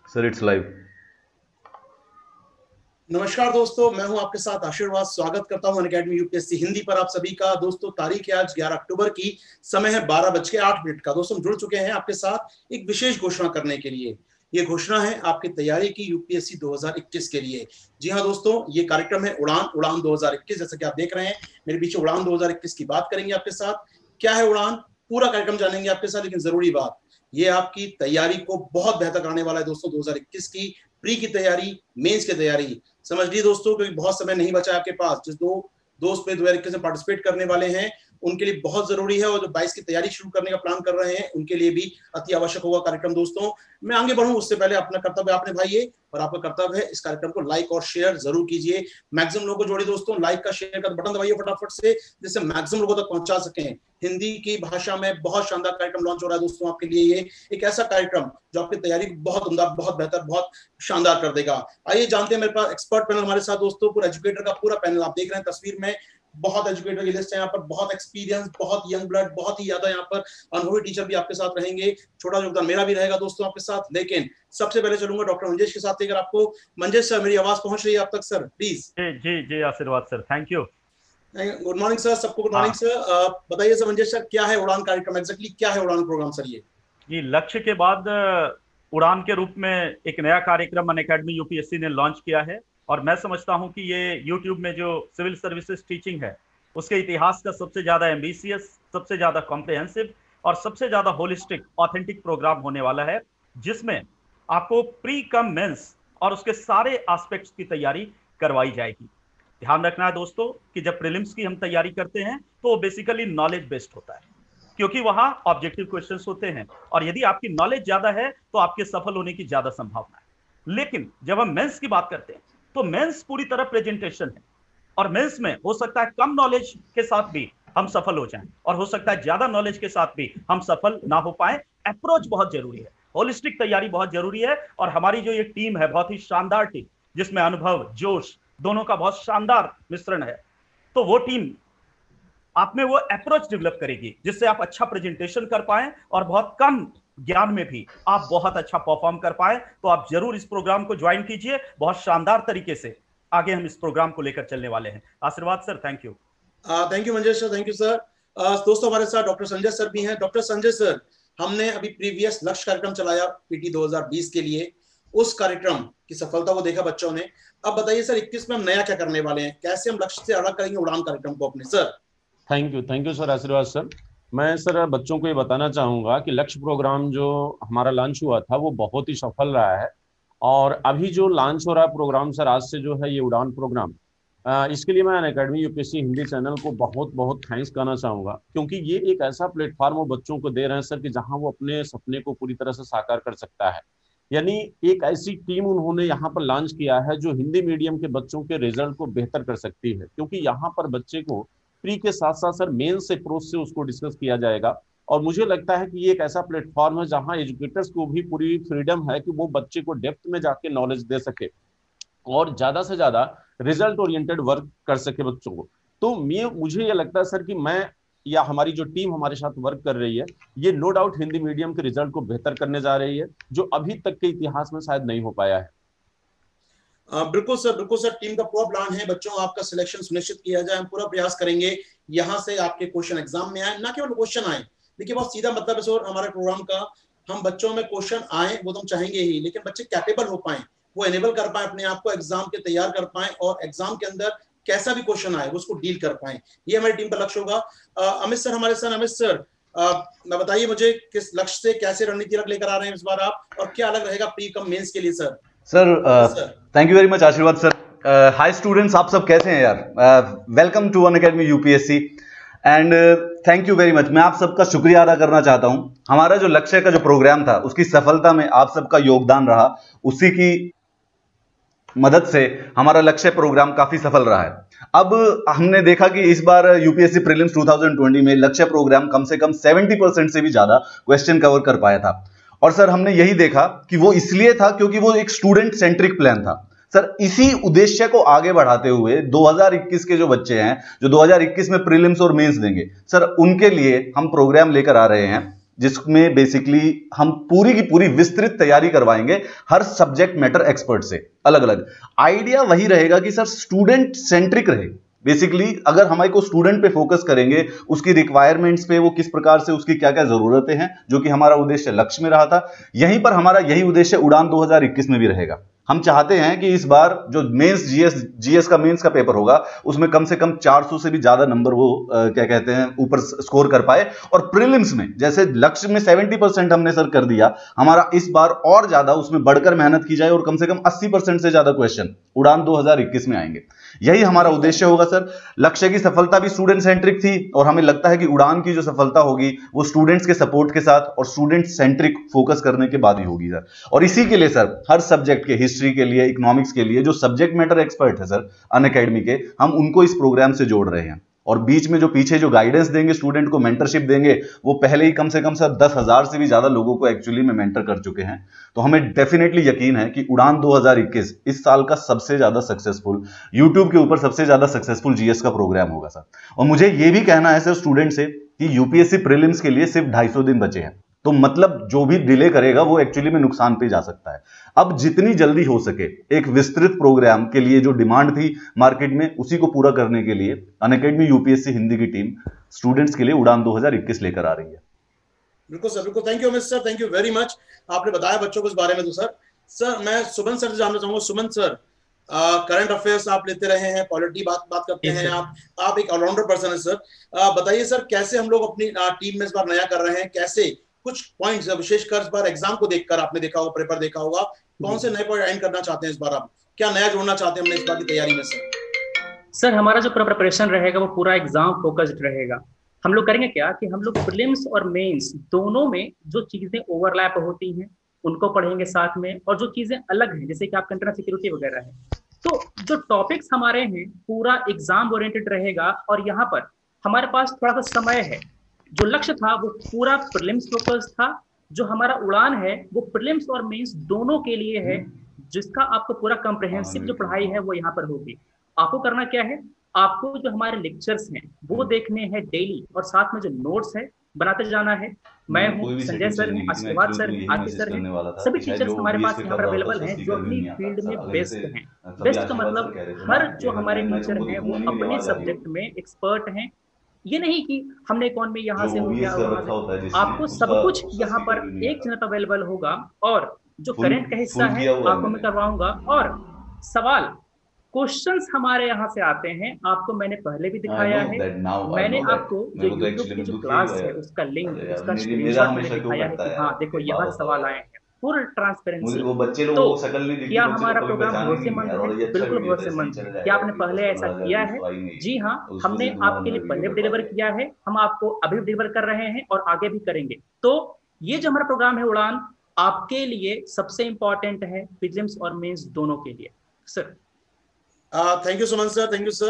Sir it's live. नमस्कार दोस्तों, मैं हूं आपके साथ आशीर्वाद। स्वागत करता हूं अनअकैडमी यूपीएससी हिंदी पर आप सभी का। दोस्तों, तारीख है आज 11 अक्टूबर की, समय है 12:08 का। दोस्तों, हम जुड़ चुके हैं आपके साथ एक विशेष घोषणा करने के लिए। ये घोषणा है आपकी तैयारी की यूपीएससी 2021 के लिए। जी हाँ दोस्तों, ये कार्यक्रम है उड़ान 2021। जैसा कि आप देख रहे हैं मेरे पीछे, उड़ान 2021 की बात करेंगे आपके साथ। क्या है उड़ान, पूरा कार्यक्रम जानेंगे आपके साथ। लेकिन जरूरी बात, ये आपकी तैयारी को बहुत बेहतर कराने वाला है दोस्तों। 2021 की प्री की तैयारी, मेंस की तैयारी, समझ लीजिए दोस्तों, क्योंकि बहुत समय नहीं बचा आपके पास। जिस दो दोस्त पे 2021 में पार्टिसिपेट करने वाले हैं उनके लिए बहुत जरूरी है, और जो 22 की तैयारी शुरू करने का प्लान कर रहे हैं उनके लिए भी अति आवश्यक होगा कार्यक्रम। दोस्तों, मैं आगे बढ़ूं उससे पहले अपना कर्तव्य आपने भाई, और आपका कर्तव्य है इस कार्यक्रम को लाइक और शेयर जरूर कीजिए। मैक्सिमम लोगों को जोड़िए दोस्तों, लाइक का शेयर का बटन दबाइए फटाफट से, जिससे मैक्सिमम लोगों तक पहुंचा सकें। हिंदी की भाषा में बहुत शानदार कार्यक्रम लॉन्च हो रहा है दोस्तों आपके लिए। ये एक ऐसा कार्यक्रम जो आपकी तैयारी बहुत उम्दा, बहुत बेहतर, बहुत शानदार कर देगा। आइए जानते हैं, मेरे पास एक्सपर्ट पैनल हमारे साथ दोस्तों, पूरा एजुकेटर का पूरा पैनल आप देख रहे हैं तस्वीर में। बहुत एजुकेटर की लिस्ट है यहाँ पर, बहुत एक्सपीरियंस, बहुत यंग ब्लड, बहुत ही ज्यादा यहाँ पर अनुभवी टीचर भी आपके साथ रहेंगे। छोटा योगदान मेरा भी रहेगा दोस्तों आपके साथ। लेकिन सबसे पहले चलूंगा डॉक्टर मंजेश के साथ लेकर आपको। मंजेश सर, मेरी आवाज पहुंच रही है आप तक सर? प्लीज। जी जी जी, Ashirwad sir, thank you. Good morning sir, सबको गुड मॉर्निंग सर। बताइए सर मंजेश सर, क्या है उड़ान कार्यक्रम, एग्जैक्टली क्या है उड़ान प्रोग्राम सर? ये लक्ष्य के बाद उड़ान के रूप में एक नया कार्यक्रम अनअकैडमी यूपीएससी ने लॉन्च किया है, और मैं समझता हूं कि ये यूट्यूब में जो सिविल सर्विसेज टीचिंग है उसके इतिहास का सबसे ज्यादा एम्बिशियस, सबसे ज्यादा कॉम्प्रिहेंसिव और सबसे ज्यादा होलिस्टिक ऑथेंटिक प्रोग्राम होने वाला है, जिसमें आपको प्री कम मेंस और उसके सारे एस्पेक्ट्स की तैयारी करवाई जाएगी। ध्यान रखना है दोस्तों कि जब प्रीलिम्स की हम तैयारी करते हैं तो वो बेसिकली नॉलेज बेस्ड होता है, क्योंकि वहां ऑब्जेक्टिव क्वेश्चंस होते हैं, और यदि आपकी नॉलेज ज्यादा है तो आपके सफल होने की ज्यादा संभावना है। लेकिन जब हम मेंस की बात करते हैं तो मेंस पूरी तरह प्रेजेंटेशन है, और मेंस में हो सकता है कम नॉलेज के साथ भी हम सफल हो जाएं, और हो सकता है ज्यादा नॉलेज के साथ भी हम सफल ना हो पाए। अप्रोच बहुत जरूरी है, होलिस्टिक तैयारी बहुत जरूरी है, और हमारी जो ये टीम है बहुत ही शानदार टीम, जिसमें अनुभव, जोश दोनों का बहुत शानदार मिश्रण है। तो वो टीम आप में वो अप्रोच डेवलप करेगी जिससे आप अच्छा प्रेजेंटेशन कर पाए, और बहुत कम ज्ञान में भी आप बहुत अच्छा परफॉर्म कर पाए। तो आप जरूर इस प्रोग्राम को ज्वाइन कीजिए, बहुत शानदार तरीके से आगे हम इस प्रोग्राम को लेकर चलने वाले हैं। Ashirwad sir, thank you. Thank you Manjesh sir, thank you sir. दोस्तों, हमारे साथ डॉक्टर संजय सर भी हैं। डॉक्टर संजय सर, हमने अभी प्रीवियस लक्ष्य कार्यक्रम चलाया पीटी 2020 के लिए, उस कार्यक्रम की सफलता को देखा बच्चों ने। अब बताइए सर, 21 में हम नया क्या करने वाले हैं, कैसे हम लक्ष्य से अलग करेंगे उड़ान कार्यक्रम को अपने sir? Thank you sir, Ashirwad sir. मैं सर बच्चों को ये बताना चाहूँगा कि लक्ष्य प्रोग्राम जो हमारा लॉन्च हुआ था वो बहुत ही सफल रहा है। और अभी जो लॉन्च हो रहा है प्रोग्राम सर आज से, जो है ये उड़ान प्रोग्राम, इसके लिए मैं अनअकैडमी यूपीएससी हिंदी चैनल को बहुत बहुत थैंक्स कहना चाहूँगा, क्योंकि ये एक ऐसा प्लेटफॉर्म वो बच्चों को दे रहे हैं सर कि जहाँ वो अपने सपने को पूरी तरह से साकार कर सकता है। यानी एक ऐसी टीम उन्होंने यहाँ पर लॉन्च किया है जो हिंदी मीडियम के बच्चों के रिजल्ट को बेहतर कर सकती है, क्योंकि यहाँ पर बच्चे को प्री के साथ साथ सर मेन से अप्रोच से उसको डिस्कस किया जाएगा। और मुझे लगता है कि ये एक ऐसा प्लेटफॉर्म है जहां एजुकेटर्स को भी पूरी फ्रीडम है कि वो बच्चे को डेप्थ में जाके नॉलेज दे सके और ज्यादा से ज्यादा रिजल्ट ओरिएंटेड वर्क कर सके बच्चों को। तो मुझे ये लगता है सर कि मैं या हमारी जो टीम हमारे साथ वर्क कर रही है, ये नो डाउट हिंदी मीडियम के रिजल्ट को बेहतर करने जा रही है, जो अभी तक के इतिहास में शायद नहीं हो पाया है। बिल्कुल सर, बिल्कुल सर। टीम का पूरा प्लान है बच्चों, आपका सिलेक्शन सुनिश्चित किया जाए। हम पूरा प्रयास करेंगे यहाँ से आपके क्वेश्चन एग्जाम में आए, ना केवल क्वेश्चन आए। देखिए, बहुत सीधा मतलब है सर हमारे प्रोग्राम का, हम बच्चों में क्वेश्चन आए वो तो हम चाहेंगे ही, लेकिन बच्चे कैपेबल हो पाए, वो एनेबल कर पाए अपने आप को, एग्जाम के तैयार कर पाए, और एग्जाम के अंदर कैसा भी क्वेश्चन आए वो उसको डील कर पाए। ये हमारी टीम का लक्ष्य होगा। अमित सर हमारे साथ। अमित सर, बताइए मुझे किस लक्ष्य से, कैसे रणनीति लेकर आ रहे हैं इस बार आप, और क्या अलग रहेगा प्री कम मेंस के लिए sir? Sir thank you very much Ashirwad sir. Hi students, आप सब कैसे हैं यार? Welcome to Unacademy UPSC and thank you very much. मैं आप सबका शुक्रिया अदा करना चाहता हूं। हमारा जो लक्ष्य का जो प्रोग्राम था उसकी सफलता में आप सबका योगदान रहा, उसी की मदद से हमारा लक्ष्य प्रोग्राम काफी सफल रहा है। अब हमने देखा कि इस बार यूपीएससी प्रीलिम्स 2020 में लक्ष्य प्रोग्राम कम से कम 70% से भी ज्यादा क्वेश्चन कवर कर पाया था। और सर हमने यही देखा कि वो इसलिए था क्योंकि वो एक स्टूडेंट सेंट्रिक प्लान था। सर इसी उद्देश्य को आगे बढ़ाते हुए 2021 के जो बच्चे हैं, जो 2021 में प्रीलिम्स और मेंस देंगे, सर उनके लिए हम प्रोग्राम लेकर आ रहे हैं जिसमें बेसिकली हम पूरी की पूरी विस्तृत तैयारी करवाएंगे हर सब्जेक्ट मैटर एक्सपर्ट से अलग अलग। आइडिया वही रहेगा कि सर स्टूडेंट सेंट्रिक रहे। बेसिकली अगर हमारे को स्टूडेंट पे फोकस करेंगे, उसकी रिक्वायरमेंट्स पे, वो किस प्रकार से उसकी क्या क्या जरूरतें हैं, जो कि हमारा उद्देश्य लक्ष्य में रहा था, यहीं पर हमारा यही उद्देश्य उड़ान 2021 में भी रहेगा। हम चाहते हैं कि इस बार जो मेंस जीएस का मेंस का पेपर होगा उसमें कम से कम 400 से भी ज्यादा नंबर वो क्या कहते हैं ऊपर स्कोर कर पाए, और प्रीलिम्स में जैसे लक्ष्य में 70% हमने सर कर दिया, हमारा इस बार और ज्यादा उसमें बढ़कर मेहनत की जाए और कम से कम 80% से ज्यादा क्वेश्चन उड़ान 2021 में आएंगे। यही हमारा उद्देश्य होगा सर। लक्ष्य की सफलता भी स्टूडेंट सेंट्रिक थी और हमें लगता है कि उड़ान की जो सफलता होगी वो स्टूडेंट्स के सपोर्ट के साथ और स्टूडेंट सेंट्रिक फोकस करने के बाद ही होगी सर। और इसी के लिए सर हर सब्जेक्ट के, हिस्ट्री के लिए, इकोनॉमिक्स के लिए जो सब्जेक्ट मैटर एक्सपर्ट है सर अनअकैडमी के, हम उनको इस प्रोग्राम से जोड़ रहे हैं। और बीच में जो पीछे जो गाइडेंस देंगे, स्टूडेंट को मेंटरशिप देंगे, वो पहले ही कम से कम सर 10,000 से भी ज्यादा लोगों को एक्चुअली में मेंटर कर चुके हैं। तो हमें डेफिनेटली यकीन है कि उड़ान 2021 इस साल का सबसे ज्यादा सक्सेसफुल, यूट्यूब के ऊपर सबसे ज्यादा सक्सेसफुल जीएस का प्रोग्राम होगा सर। और मुझे ये भी कहना है सर स्टूडेंट से कि यूपीएससी प्रीलिम्स के लिए सिर्फ 250 दिन बचे हैं, तो मतलब जो भी डिले करेगा वो एक्चुअली में नुकसान पे जा सकता है। अब जितनी जल्दी हो सके एक विस्तृत प्रोग्राम के लिए जो डिमांड थी मार्केट में, उसी को पूरा करने के लिए अनअकैडमी यूपीएससी हिंदी की टीम स्टूडेंट्स के लिए उड़ान 2021 लेकर आ रही है। बिल्कुल सर, बिल्कुल। Thank you Amit sir, thank you very much. आपने बताया बच्चों को इस बारे में। तो सर मैं सुमन सर से जानना चाहूंगा। सुमन सर, करंट अफेयर्स आप लेते रहे हैं, पॉलिटी बात करते हैं, आप एक ऑलराउंडर पर्सन है सर। बताइए सर, कैसे हम लोग अपनी टीम में इस बार नया कर रहे हैं, कैसे कुछ पॉइंट्स विशेषकर इस बार एग्जाम को देखकर आपने देखा होगा, पेपर देखा होगा, कौन से नए पॉइंट ऐड करना चाहते हैं इस बार, आप क्या नया जोड़ना चाहते हैं हमने इस बार की तैयारी में सर? हमारा जो प्रिपरेशन रहेगा वो पूरा एग्जाम फोकस्ड रहेगा। हम लोग करेंगे क्या कि हम लोग प्रीलिम्स और मेंस दोनों में जो चीजें ओवरलैप होती हैं उनको पढ़ेंगे साथ में, और जो चीजें अलग हैं जैसे कि आपका इंटरनल सिक्योरिटी वगैरह है, तो जो टॉपिक्स हमारे हैं पूरा एग्जाम ओरिएंटेड रहेगा। और यहाँ पर हमारे पास थोड़ा सा समय है। जो लक्ष्य था वो पूरा प्रीलिम्स फोकस था, जो हमारा उड़ान है वो प्रीलिम्स और मेंस दोनों के लिए है, जिसका आपको पूरा कॉम्प्रिहेंसिव जो पढ़ाई है वो यहाँ पर होगी। आपको करना क्या है, आपको जो हमारे लेक्चर्स हैं वो देखने हैं डेली, और साथ में जो नोट्स है बनाते जाना है। मैं हूँ, संजय सर हैं, आशीर्वाद सर हैं, आरती सर हैं, सभी टीचर्स हमारे पास यहाँ पर अवेलेबल हैं जो अपनी फील्ड में बेस्ट हैं। बेस्ट का मतलब हर जो हमारे टीचर हैं वो अपने सब्जेक्ट में एक्सपर्ट हैं। ये नहीं कि हमने कौन में यहाँ से हो गया, आपको सब कुछ यहाँ पर एक चैनल पर अवेलेबल होगा। और जो करंट का हिस्सा है आपको मैं करवाऊंगा, और सवाल क्वेश्चंस हमारे यहाँ से आते हैं, आपको मैंने पहले भी दिखाया है। मैंने आपको जो यूट्यूब की जो क्लास है उसका लिंक, उसका स्क्रीनशॉट मैंने दिखाया है कि हाँ देखो यहाँ सवाल आए हैं, फुल ट्रांसपेरेंसी। तो क्या हमारा प्रोग्राम भरोसेमंद है? बिल्कुल भरोसेमंद है। क्या आपने पहले ऐसा किया है? जी हाँ, हमने आपके लिए पहले भी डिलीवर किया है, हम आपको अभी भी डिलीवर कर रहे हैं और आगे भी करेंगे। तो ये जो हमारा प्रोग्राम है उड़ान, आपके लिए सबसे इंपॉर्टेंट है, प्रीलिम्स और मेंस दोनों के लिए sir. Thank you Suman sir, thank you sir.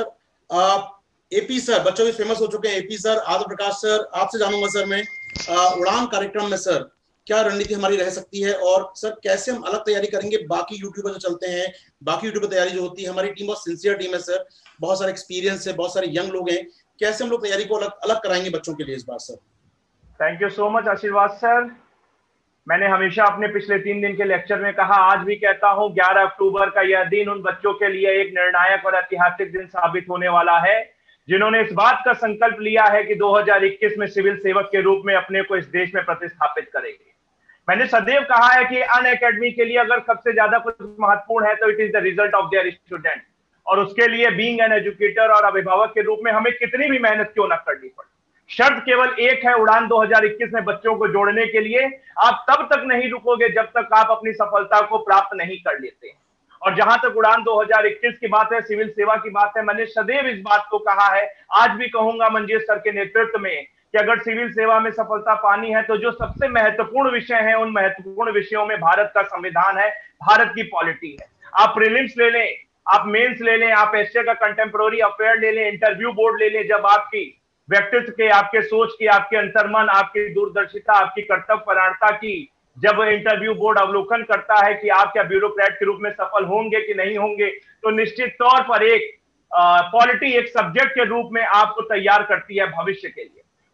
AP sir, बच्चों भी फेमस हो चुके हैं। एपी सर, आदर प्रकाश सर, आपसे जानूंगा सर मैं, उड़ान कार्यक्रम में सर क्या रणनीति हमारी रह सकती है, और सर कैसे हम अलग तैयारी करेंगे बाकी यूट्यूबर जो चलते हैं, बाकी यूट्यूबर तैयारी जो होती है। हमारी टीम बहुत सिंसियर टीम है सर, बहुत सारे एक्सपीरियंस है, बहुत सारे यंग लोग हैं, कैसे हम लोग तैयारी को अलग कराएंगे बच्चों के लिए इस बार sir? Thank you so much Ashirwad sir. मैंने हमेशा अपने पिछले 3 दिन के लेक्चर में कहा, आज भी कहता हूं, 11 अक्टूबर का यह दिन उन बच्चों के लिए एक निर्णायक और ऐतिहासिक दिन साबित होने वाला है जिन्होंने इस बात का संकल्प लिया है कि 2021 में सिविल सेवक के रूप में अपने को इस देश में प्रतिस्थापित करेंगे। मैंने सदैव कहा है कि अनअकैडमी के लिए अगर सबसे ज्यादा कुछ महत्वपूर्ण है तो it is the result of their student, और उसके लिए बीइंग एन एजुकेटर और अभिभावक के रूप में हमें कितनी भी मेहनत क्यों न करनी पड़े, शर्त केवल एक है, उड़ान 2021 में बच्चों को जोड़ने के लिए आप तब तक नहीं रुकोगे जब तक आप अपनी सफलता को प्राप्त नहीं कर लेते। और जहां तक उड़ान 2021 की बात है, सिविल सेवा की बात है, मैंने सदैव इस बात को कहा है, आज भी कहूंगा मंजेश सर के नेतृत्व में, कि अगर सिविल सेवा में सफलता पानी है तो जो सबसे महत्वपूर्ण विषय है, उन महत्वपूर्ण विषयों में भारत का संविधान है, भारत की पॉलिटी है। आप प्रीलिम्स ले लें, आप मेंस ले लें, आप एशिया का कंटेम्प्रोरी अफेयर ले लें, इंटरव्यू बोर्ड ले लें, जब आपकी व्यक्तित्व के, आपके सोच की, आपके अंतर्मन, आपकी दूरदर्शिता, आपकी कर्तव्यपरायणता की जब इंटरव्यू बोर्ड अवलोकन करता है कि आप क्या ब्यूरोक्रेट के रूप में सफल होंगे कि नहीं होंगे, तो निश्चित तौर पर एक पॉलिटी एक सब्जेक्ट के रूप में आपको तैयार करती है भविष्य के लिए।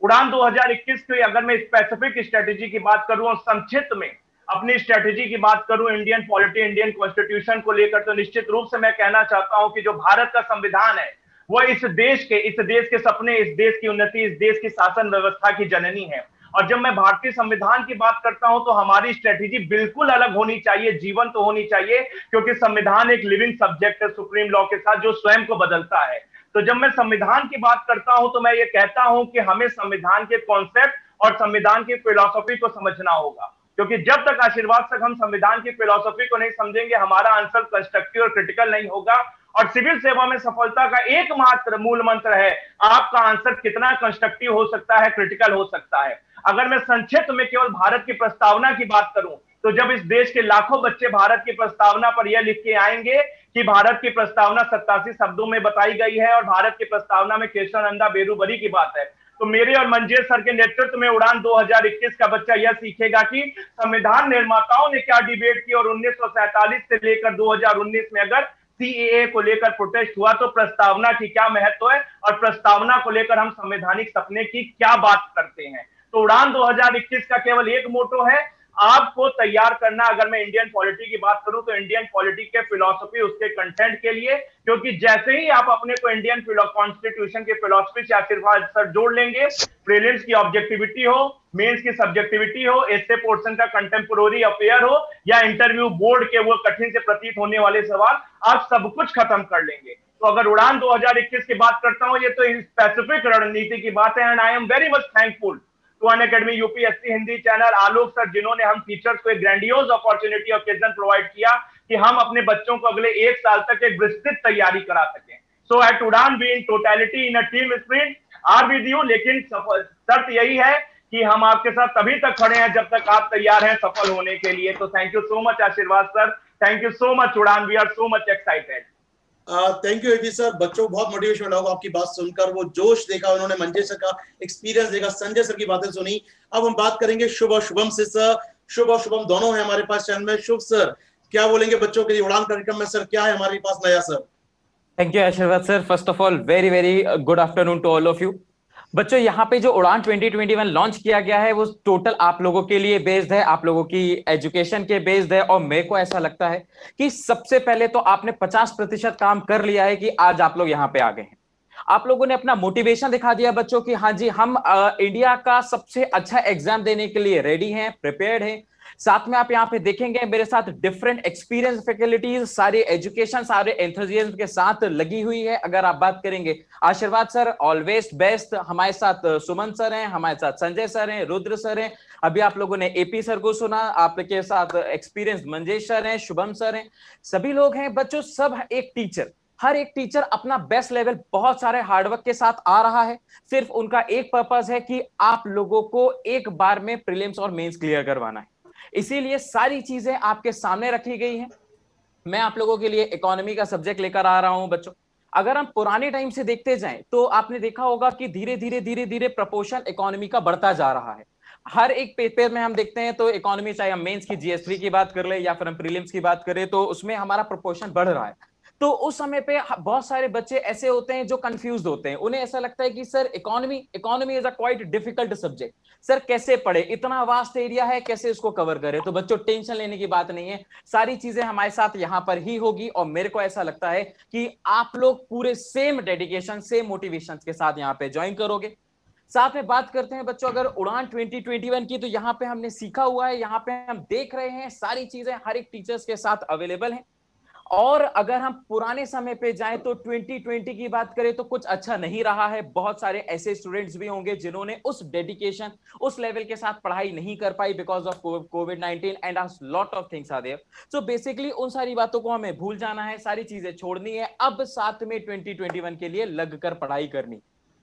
उड़ान 2021 की अगर मैं स्पेसिफिक स्ट्रेटेजी की बात करूं और संक्षिप्त में अपनी स्ट्रेटेजी की बात करूं इंडियन पॉलिटी, इंडियन कॉन्स्टिट्यूशन को लेकर, तो निश्चित रूप से मैं कहना चाहता हूं कि जो भारत का संविधान है वो इस देश के सपने, इस देश की उन्नति, इस देश की शासन व्यवस्था की जननी है। और जब मैं भारतीय संविधान की बात करता हूं तो हमारी स्ट्रेटेजी बिल्कुल अलग होनी चाहिए, जीवन तो होनी चाहिए, क्योंकि संविधान एक लिविंग सब्जेक्ट है सुप्रीम लॉ के साथ, जो स्वयं को बदलता है। तो जब मैं संविधान की बात करता हूं तो मैं ये कहता हूं कि हमें संविधान के कॉन्सेप्ट और संविधान की फिलॉसफी को समझना होगा, क्योंकि जब तक आशीर्वाद तक हम संविधान की फिलॉसफी को नहीं समझेंगे, हमारा आंसर कंस्ट्रक्टिव और क्रिटिकल नहीं होगा। और सिविल सेवा में सफलता का एकमात्र मूल मंत्र है, आपका आंसर कितना कंस्ट्रक्टिव हो सकता है, क्रिटिकल हो सकता है। अगर मैं संक्षिप्त में केवल भारत की प्रस्तावना की बात करूं तो जब इस देश के लाखों बच्चे भारत की प्रस्तावना पर यह लिख के आएंगे कि भारत की प्रस्तावना 87 शब्दों में बताई गई है और भारत की प्रस्तावना में केशवानंदा बेरूबरी की बात है, तो मेरे और मंजेर सर के नेतृत्व में उड़ान 2021 का बच्चा यह सीखेगा कि संविधान निर्माताओं ने क्या डिबेट की और 1947 से लेकर 2019 में अगर सीएए को लेकर प्रोटेस्ट हुआ तो प्रस्तावना की क्या महत्व है और प्रस्तावना को लेकर हम संवैधानिक सपने की क्या बात करते हैं। तो उड़ान 2021 का केवल एक मोटो है, आपको तैयार करना। अगर मैं इंडियन पॉलिटी की बात करूं तो इंडियन पॉलिटी के फिलॉसफी, उसके कंटेंट के लिए, क्योंकि जैसे ही आप अपने को इंडियन कॉन्स्टिट्यूशन के फिलॉसफी से आशीर्वाद सर जोड़ लेंगे, प्रीलिम्स की ऑब्जेक्टिविटी हो, मेंस की सब्जेक्टिविटी हो, एस्से पोर्शन का कंटेम्पोररी अफेयर हो या इंटरव्यू बोर्ड के वो कठिन से प्रतीत होने वाले सवाल, आप सब कुछ खत्म कर लेंगे। तो अगर उड़ान 2021 की बात करता हूं, ये तो स्पेसिफिक रणनीति की बात है। And I am very much thankful to Unacademy UPSC Hindi channel, Alok sir, जिन्होंने हम टीचर्स को एक ग्रैंडियोज अपॉर्चुनिटी ओकेजन प्रोवाइड किया कि हम अपने बच्चों को अगले 1 साल तक एक विस्तृत तैयारी करा सकें। So at Udaan we in totality in a team spirit are with you, लेकिन शर्त यही है कि हम आपके साथ तभी तक खड़े हैं जब तक आप तैयार हैं सफल होने के लिए। तो thank you so much Ashirwad sir, thank you so much Udaan, we are so much excited. Thank you AB sir. बच्चों को बहुत मोटिवेशन मिला होगा आपकी बात सुनकर, वो जोश देखा उन्होंने, मंजेश सर का एक्सपीरियंस देखा, संजय सर की बातें सुनी। अब हम बात करेंगे शुभ और शुभम से। सर शुभ और शुभम दोनों है हमारे पास चैनल में। शुभ सर क्या बोलेंगे बच्चों के लिए उड़ान कार्यक्रम में, सर क्या है हमारे पास नया sir? Thank you Ashirwad sir. First of all very very good afternoon to all of you. बच्चों यहाँ पे जो उड़ान 2021 लॉन्च किया गया है वो टोटल आप लोगों के लिए बेस्ड है, आप लोगों की एजुकेशन के बेस्ड है। और मेरे को ऐसा लगता है कि सबसे पहले तो आपने 50% काम कर लिया है कि आज आप लोग यहाँ पे आ गए हैं। आप लोगों ने अपना मोटिवेशन दिखा दिया बच्चों की, हाँ जी हम इंडिया का सबसे अच्छा एग्जाम देने के लिए रेडी हैं, प्रिपेयर्ड हैं। साथ में आप यहाँ पे देखेंगे मेरे साथ डिफरेंट एक्सपीरियंस फैकल्टीज, सारे एजुकेशन, सारे एंथुसियाज्म के साथ लगी हुई है। अगर आप बात करेंगे आशीर्वाद सर ऑलवेज बेस्ट, हमारे साथ सुमन सर हैं, हमारे साथ संजय सर हैं, रुद्र सर हैं, अभी आप लोगों ने एपी सर को सुना, आपके साथ एक्सपीरियंस मंजेश सर हैं, शुभम सर हैं, सभी लोग हैं बच्चों। सब एक टीचर, हर एक टीचर अपना बेस्ट लेवल बहुत सारे हार्डवर्क के साथ आ रहा है। सिर्फ उनका एक पर्पस है कि आप लोगों को एक बार में प्रीलिम्स और मेंस क्लियर करवाना है, इसीलिए सारी चीजें आपके सामने रखी गई हैं। मैं आप लोगों के लिए इकोनॉमी का सब्जेक्ट लेकर आ रहा हूं बच्चों। अगर हम पुराने टाइम से देखते जाएं तो आपने देखा होगा कि धीरे धीरे प्रपोर्शन इकोनॉमी का बढ़ता जा रहा है। हर एक पेपर में हम देखते हैं तो इकोनॉमी, चाहे हम मेंस की जीएस3 की बात कर ले या फिर हम प्रीलिम्स की बात करें, तो उसमें हमारा प्रोपोर्शन बढ़ रहा है। तो उस समय पे बहुत सारे बच्चे ऐसे होते हैं जो कंफ्यूज होते हैं, उन्हें ऐसा लगता है कि sir economy is a quite difficult subject, sir कैसे पढ़े, इतना वास्ट एरिया है, कैसे इसको कवर करें। तो बच्चों टेंशन लेने की बात नहीं है, सारी चीजें हमारे साथ यहां पर ही होगी। और मेरे को ऐसा लगता है कि आप लोग पूरे सेम डेडिकेशन, सेम मोटिवेशन के साथ यहाँ पे ज्वाइन करोगे। साथ में बात करते हैं बच्चों अगर उड़ान 2021 की, तो यहाँ पे हमने सीखा हुआ है, यहाँ पे हम देख रहे हैं सारी चीजें हर एक टीचर्स के साथ अवेलेबल हैं। और अगर हम पुराने समय पे जाएं तो 2020 की बात करें तो कुछ अच्छा नहीं रहा है। बहुत सारे ऐसे स्टूडेंट्स भी होंगे जिन्होंने उस डेडिकेशन, उस लेवल के साथ पढ़ाई नहीं कर पाई बिकॉज ऑफ कोविड-19 and a lot of things are there. So basically उन सारी बातों को हमें भूल जाना है, सारी चीजें छोड़नी है, अब साथ में 2021 के लिए लगकर पढ़ाई करनी।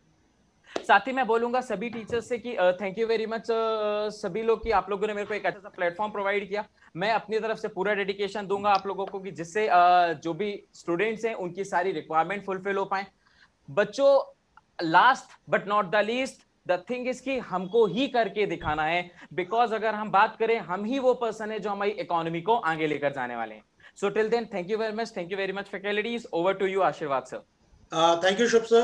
साथ ही मैं बोलूंगा सभी टीचर्स से कि थैंक यू वेरी मच सभी लोग कि आप लोगों ने मेरे को एक अच्छा सा प्लेटफॉर्म प्रोवाइड किया। मैं अपनी तरफ से पूरा डेडिकेशन दूंगा आप लोगों को कि जिससे जो भी स्टूडेंट्स हैं उनकी सारी रिक्वायरमेंट फुलफिल हो पाए। बच्चों last but not the least the thing is कि हमको ही करके दिखाना है, बिकॉज अगर हम बात करें हम ही वो पर्सन है जो हमारी इकोनॉमी को आगे लेकर जाने वाले हैं। So till then thank you very much faculties. Over to you Ashirwad sir. Thank you Shubh sir.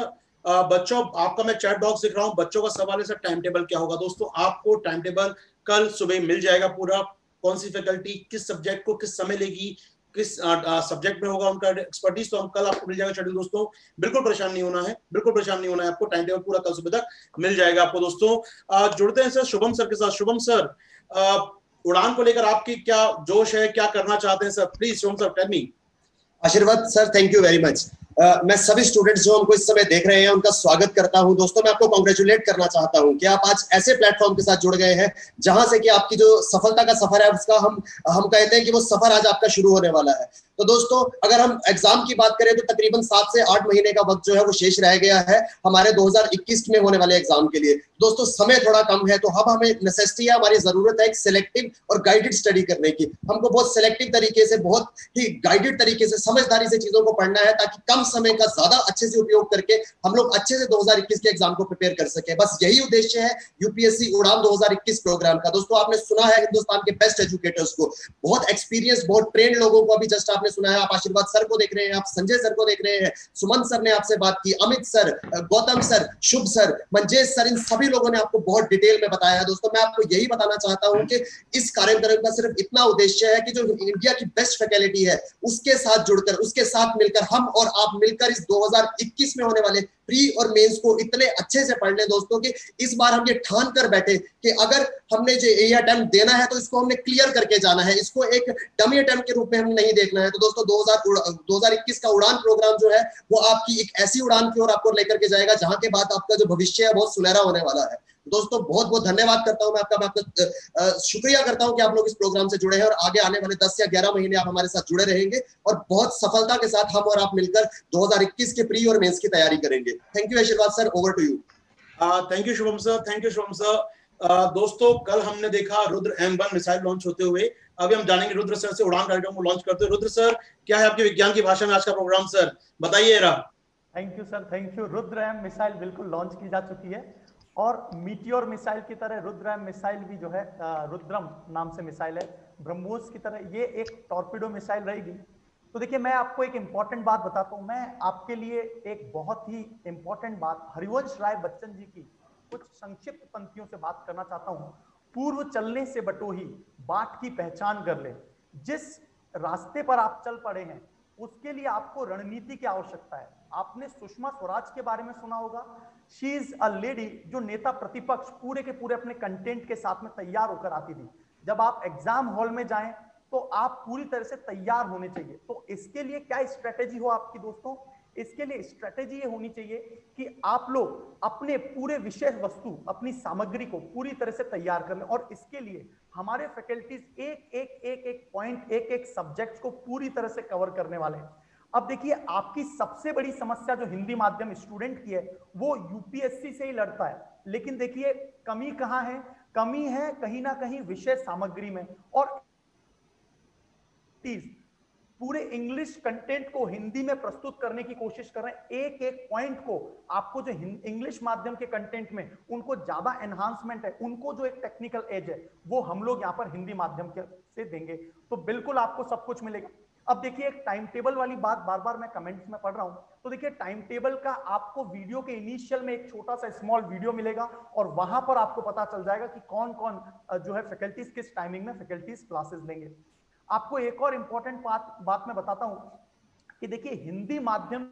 बच्चों आपका मैं चैट बॉक्स देख रहा हूँ, बच्चों का सवाल है सर टाइम टेबल क्या होगा। दोस्तों आपको टाइम टेबल कल सुबह मिल जाएगा पूरा, कौन सी फैकल्टी किस सब्जेक्ट को किस समय लेगी, किस सब्जेक्ट में होगा उनका एक्सपर्टीज, तो हम कल आपको मिल जाएगा शेड्यूल। दोस्तों बिल्कुल परेशान नहीं होना है, बिल्कुल परेशान नहीं होना है, आपको टाइम टेबल पूरा कल सुबह तक मिल जाएगा आपको। दोस्तों जुड़ते हैं सर शुभम सर के साथ। शुभम सर, उड़ान को लेकर आपकी क्या जोश है, क्या करना चाहते हैं sir? Please Shubham sir tell me. Ashirwad sir, thank you very much. मैं सभी स्टूडेंट्स जो हमको इस समय देख रहे हैं उनका स्वागत करता हूं। दोस्तों मैं आपको कांग्रेचुलेट करना चाहता हूं कि आप आज ऐसे प्लेटफॉर्म के साथ जुड़ गए हैं जहां से कि आपकी जो सफलता का सफर है उसका हम कहते हैं कि वो सफर आज आपका शुरू होने वाला है। तो दोस्तों अगर हम एग्जाम की बात करें तो तकरीबन 7 से 8 महीने का वक्त जो है वो शेष रह गया है हमारे 2021 में होने वाले एग्जाम के लिए। दोस्तों समय थोड़ा कम है, तो अब हमें नेसेसिटी है, हमारी जरूरत है एक सिलेक्टिव और गाइडेड स्टडी करने की। हमको बहुत सिलेक्टिव तरीके से, बहुत ही गाइडेड तरीके से, समझदारी से चीजों को पढ़ना है ताकि कम समय का ज्यादा अच्छे से उपयोग करके हम लोग अच्छे से 2021 के एग्जाम को प्रिपेयर कर सके। बस यही उद्देश्य है यूपीएससी उड़ान 2021 प्रोग्राम का। दोस्तों आपने सुना है हिंदुस्तान के बेस्ट एजुकेटर्स को, बहुत एक्सपीरियंस, बहुत ट्रेंड लोगों को अभी जस्ट आपने सुना है। आप आशीर्वाद सर को देख रहे हैं, आप संजय सर को देख रहे हैं, सुमन सर ने आपसे बात की, Amit sir, Gautam sir, Shubh sir, Manjesh sir, इन सभी लोगों ने आपको बहुत डिटेल में बताया है। दोस्तों मैं आपको यही बताना चाहता हूं कि इस कार्यक्रम का सिर्फ इतना उद्देश्य है कि जो इंडिया की बेस्ट फैकल्टी है उसके साथ जुड़कर, उसके साथ मिलकर हम और आप मिलकर इस 2021 में होने वाले प्री और मेंस को इतने अच्छे से पढ़ लें दोस्तों कि इस बार हम ये ठान कर बैठे कि अगर हमने जो ये अटेम्प्ट देना है तो इसको हमने क्लियर करके जाना है, इसको एक डमी अटेम्प्ट के रूप में हम नहीं देखना है। तो दोस्तों 2021 का उड़ान प्रोग्राम जो है वो आपकी एक ऐसी उड़ान की ओर आपको लेकर के जाएगा जहां के बाद आपका जो भविष्य है बहुत सुनहरा होने वाला है। दोस्तों बहुत बहुत धन्यवाद करता हूं मैं आपका शुक्रिया करता हूं कि आप लोग इस प्रोग्राम से जुड़े हैं और आगे आने वाले 10 या 11 महीने आप हमारे साथ जुड़े रहेंगे और बहुत सफलता के साथ हम और आप मिलकर 2021 के प्री और मेंस की तैयारी करेंगे। Thank you Ashirwad sir, over to you. Thank you Shubham sir, thank you Shubham sir. दोस्तों कल हमने देखा रुद्र M1 मिसाइल लॉन्च होते हुए, अभी हम जानेंगे रुद्र सर से उड़ान कार्यक्रम को लॉन्च करते हुए। रुद्र सर क्या है आपके विज्ञान की भाषा में आज का प्रोग्राम सर, बताइए। Thank you sir, thank you. Rudra M missile बिल्कुल लॉन्च की जा चुकी है और मीटियोर मिसाइल की तरह रुद्र M मिसाइल भी जो है रुद्रम नाम से मिसाइल है, ब्रह्मोस की तरह ये एक टॉर्पीडो मिसाइल रहेगी। तो देखिए मैं आपको एक इंपॉर्टेंट बात बताता हूँ, मैं आपके लिए एक बहुत ही इंपॉर्टेंट बात हरिवंश राय बच्चन जी की कुछ संक्षिप्त पंक्तियों से बात करना चाहता हूँ। पूर्व चलने से बटोही बाट की पहचान कर ले, जिस रास्ते पर आप चल पड़े हैं उसके लिए आपको रणनीति की आवश्यकता है। आपने सुषमा स्वराज के बारे में सुना होगा, शी इज अ लेडी जो नेता प्रतिपक्ष पूरे के पूरे अपने कंटेंट के साथ में तैयार होकर आती थी। जब आप एग्जाम हॉल में जाएं तो आप पूरी तरह से तैयार होने चाहिए। तो इसके लिए क्या स्ट्रेटेजी हो आपकी दोस्तों? इसके लिए स्ट्रेटेजी ये होनी चाहिए कि आप लोग अपने पूरे विषय वस्तु, अपनी सामग्री को पूरी तरह से तैयार कर लें और इसके लिए हमारे फैकल्टीज एक पॉइंट, एक सब्जेक्ट को पूरी तरह से कवर करने वाले हैं। अब देखिए आपकी सबसे बड़ी समस्या जो हिंदी माध्यम स्टूडेंट की है वो यूपीएससी से ही लड़ता है, लेकिन देखिए कमी कहाँ है? कमी है कहीं ना कहीं विषय सामग्री में, और पूरे इंग्लिश कंटेंट को हिंदी में प्रस्तुत करने की कोशिश कर रहे हैं। एक पॉइंट को आपको जो इंग्लिश माध्यम के कंटेंट में उनको ज्यादा एनहांसमेंट है, उनको जो एक टेक्निकल एज है वो हम लोग यहाँ पर हिंदी माध्यम के से देंगे, तो बिल्कुल आपको सब कुछ मिलेगा। अब देखिए एक टाइम टेबल वाली बात बार बार मैं कमेंट्स में पढ़ रहा हूं, तो देखिए टाइम टेबल का आपको वीडियो के इनिशियल में एक छोटा सा स्मॉल वीडियो मिलेगा और वहां पर आपको पता चल जाएगा कि कौन कौन जो है फैकल्टीज किस टाइमिंग में फैकल्टीज क्लासेस लेंगे। आपको एक और इंपॉर्टेंट बात मैं बताता हूं कि देखिए हिंदी माध्यम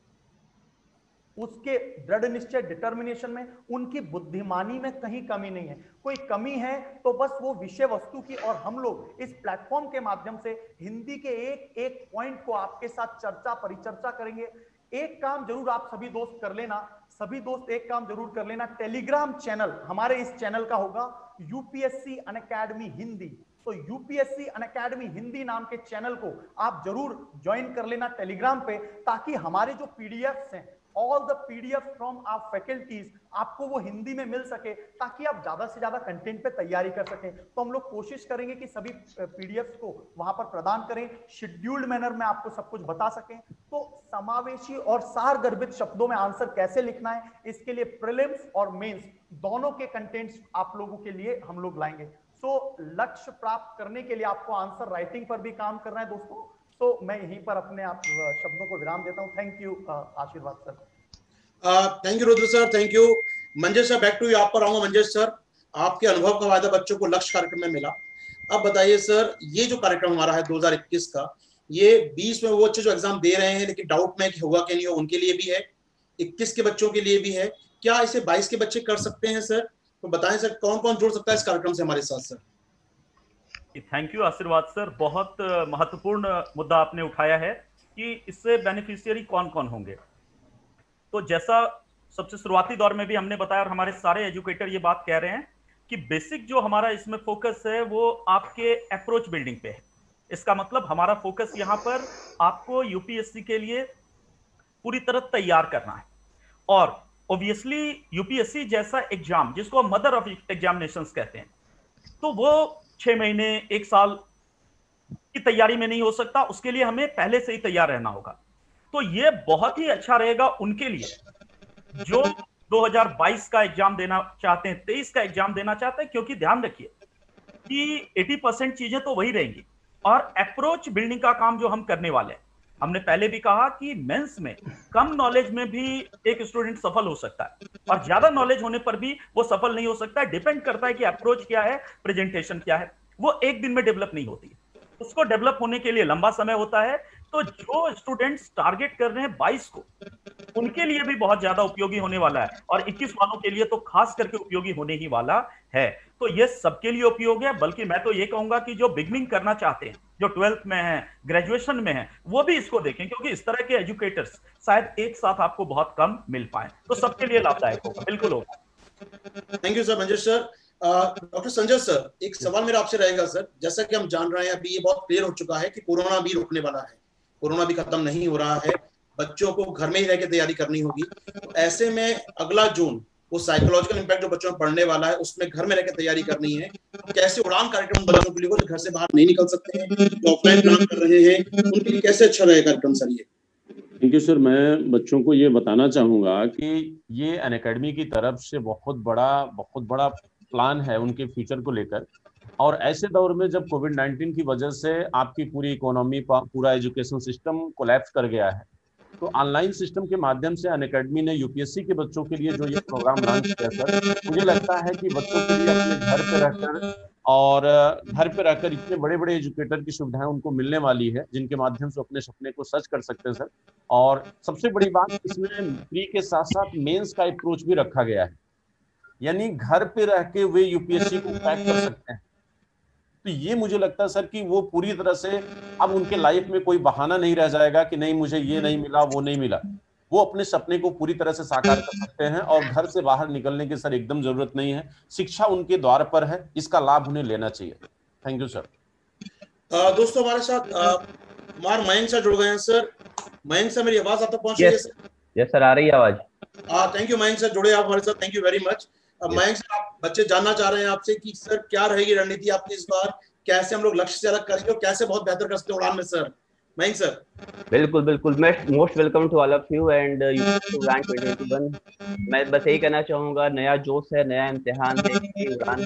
उसके दृढ़ निश्चय, डिटर्मिनेशन में, उनकी बुद्धिमानी में कहीं कमी नहीं है। कोई कमी है तो बस वो विषय वस्तु की, और हम लोग इस प्लेटफॉर्म के माध्यम से हिंदी के एक पॉइंट को आपके साथ परिचर्चा करेंगे। एक काम जरूर आप सभी दोस्त कर लेना, सभी दोस्त एक काम जरूर कर लेना, टेलीग्राम चैनल हमारे इस चैनल का होगा यूपीएससी अनअकैडमी हिंदी। तो यूपीएससी अनअकैडमी हिंदी नाम के चैनल को आप जरूर ज्वाइन कर लेना टेलीग्राम पे, ताकि हमारे जो पीडीएफ्स हैं, all the PDF from our faculties, आपको वो हिंदी में मिल सके ताकि आप ज्यादा से ज्यादा कंटेंट पे तैयारी कर सकें। तो हम लोग कोशिश करेंगे कि सभी पीडीएफ्स को वहां पर प्रदान करें, शेड्यूल्ड मैनर में आपको सब कुछ बता सकें। तो समावेशी और सार गर्भित शब्दों में आंसर कैसे लिखना है, इसके लिए प्रीलिम्स और मेंस दोनों के कंटेंट्स आप लोगों के लिए हम लोग लाएंगे। सो लक्ष्य प्राप्त करने के लिए आपको आंसर राइटिंग पर भी काम करना है दोस्तों। तो मैं यहीं पर अपने आप शब्दों को विराम देता हूं। Thank you Ashirwad sir. Thank you Rudra sir, thank you. Manjesh sir, back to you, आप पर आऊंगा। मंजेश सर, आपके अनुभव का वायदा बच्चों को लक्ष्य कार्यक्रम में मिला। अब बताइए सर, ये जो कार्यक्रम हमारा है 2021 का, ये 20 में वो बच्चे जो एग्जाम दे रहे हैं लेकिन डाउट में कि होगा कि नहीं हो, उनके लिए भी है, 21 के बच्चों के लिए भी है, क्या इसे 22 के बच्चे कर सकते हैं सर? तो बताएं सर, कौन कौन जुड़ सकता है इस कार्यक्रम से हमारे साथ sir? Thank you Ashirwad sir, बहुत महत्वपूर्ण मुद्दा आपने उठाया है कि इससे बेनिफिशियरी कौन कौन होंगे। तो जैसा सबसे शुरुआती दौर में भी हमने बताया और हमारे सारे एजुकेटर ये बात कह रहे हैं कि बेसिक जो हमारा इसमें फोकस है वो आपके अप्रोच बिल्डिंग पे है। इसका मतलब हमारा फोकस यहाँ पर आपको यूपीएससी के लिए पूरी तरह तैयार करना है। और ऑब्वियसली यूपीएससी जैसा एग्जाम जिसको मदर ऑफ एग्जामिनेशंस कहते हैं, तो वो 6 महीने 1 साल की तैयारी में नहीं हो सकता, उसके लिए हमें पहले से ही तैयार रहना होगा। तो ये बहुत ही अच्छा रहेगा उनके लिए जो 2022 का एग्जाम देना चाहते हैं, 23 का एग्जाम देना चाहते हैं, क्योंकि ध्यान रखिए कि 80% चीजें तो वही रहेंगी और अप्रोच बिल्डिंग का काम जो हम करने वाले हैं। हमने पहले भी कहा कि मेंस में कम नॉलेज में भी एक स्टूडेंट सफल हो सकता है और ज्यादा नॉलेज होने पर भी वो सफल नहीं हो सकता है। डिपेंड करता है कि अप्रोच क्या है, प्रेजेंटेशन क्या है। वो एक दिन में डेवलप नहीं होती है, उसको डेवलप होने के लिए लंबा समय होता है। तो जो स्टूडेंट्स टारगेट कर रहे हैं 22 को, उनके लिए भी बहुत ज्यादा उपयोगी होने वाला है और 21 वालों के लिए तो खास करके उपयोगी होने ही वाला है। तो ये सबके लिए उपयोगी है, बल्कि मैं तो ये कहूंगा कि जो बिगनिंग करना चाहते हैं, जो 12th में है, ग्रेजुएशन में है, वो भी इसको देखें, क्योंकि इस तरह के एजुकेटर्स शायद एक साथ आपको बहुत कम मिल पाए। तो सबके लिए लाभदायक होगा, बिल्कुल होगा। Thank you sir. Manjesh sir, doctor Sanjay sir, एक सवाल मेरा आपसे रहेगा सर। जैसा कि हम जान रहे हैं, अभी ये बहुत क्लियर हो चुका है कि कोरोना भी रुकने वाला है, कोरोना भी खत्म नहीं हो रहा है, बच्चों को घर में ही रह के तैयारी करनी होगी। तो ऐसे में अगला जून वो साइकोलॉजिकल इंपैक्ट जो बच्चों में पड़ने वाला है, उसमें घर में रह के तैयारी करनी है। तो कैसे उड़ान कार्यक्रम बच्चों के लिए हो जो घर से बाहर नहीं निकल सकते हैं, जो ऑफलाइन काम कर रहे हैं, उनके लिए कैसे अच्छा रहेगा कार्यक्रम सर ये? Thank you sir. मैं बच्चों को ये बताना चाहूंगा कि ये अनअकैडमी की तरफ से बहुत बड़ा प्लान है उनके फ्यूचर को लेकर। और ऐसे दौर में जब कोविड-19 की वजह से आपकी पूरी इकोनॉमी, पूरा एजुकेशन सिस्टम कोलैप्स कर गया है, तो ऑनलाइन सिस्टम के माध्यम से अनअकैडमी ने यूपीएससी के बच्चों के लिए जो ये प्रोग्राम लॉन्च किया सर, मुझे लगता है कि बच्चों के लिए अपने घर पे रहकर इतने बड़े बड़े एजुकेटर की सुविधाएं उनको मिलने वाली है, जिनके माध्यम से अपने सपने को सच कर सकते हैं सर। और सबसे बड़ी बात, इसमें प्री के साथ साथ मेंस का अप्रोच भी रखा गया है, यानी घर पे रह के वे यूपीएससी को क्रैक कर सकते हैं। तो ये मुझे लगता है सर कि वो पूरी तरह से अब उनके लाइफ में कोई बहाना नहीं रह जाएगा कि नहीं मुझे ये नहीं मिला, वो नहीं मिला। वो अपने सपने को पूरी तरह से साकार कर सकते हैं और घर से बाहर निकलने की सर एकदम जरूरत नहीं है। शिक्षा उनके द्वार पर है, इसका लाभ उन्हें लेना चाहिए। Thank you sir. दोस्तों, हमारे साथ कुमार मयंक सर जुड़ गए हैं सर। मयंक सर, मेरी आवाज आप तक पहुंच रही है? यस सर, आ रही है आवाज। थैंक यू मयंक सर, जुड़े आप हमारे साथ, thank you very much. Mayank sir, आप बच्चे जानना चाह रहे हैं आपसे कि सर क्या रहेगी रणनीति आपकी इस बार, कैसे हम लोग लक्ष्य से अलग करेंगे और कैसे बहुत बेहतर कर सकते हैं उड़ान में सर? मयंक सर। बिल्कुल, most welcome to all of you and Udaan 2021। मैं बस यही कहना चाहूंगा, नया जोश है, नया इम्तिहान है उड़ान।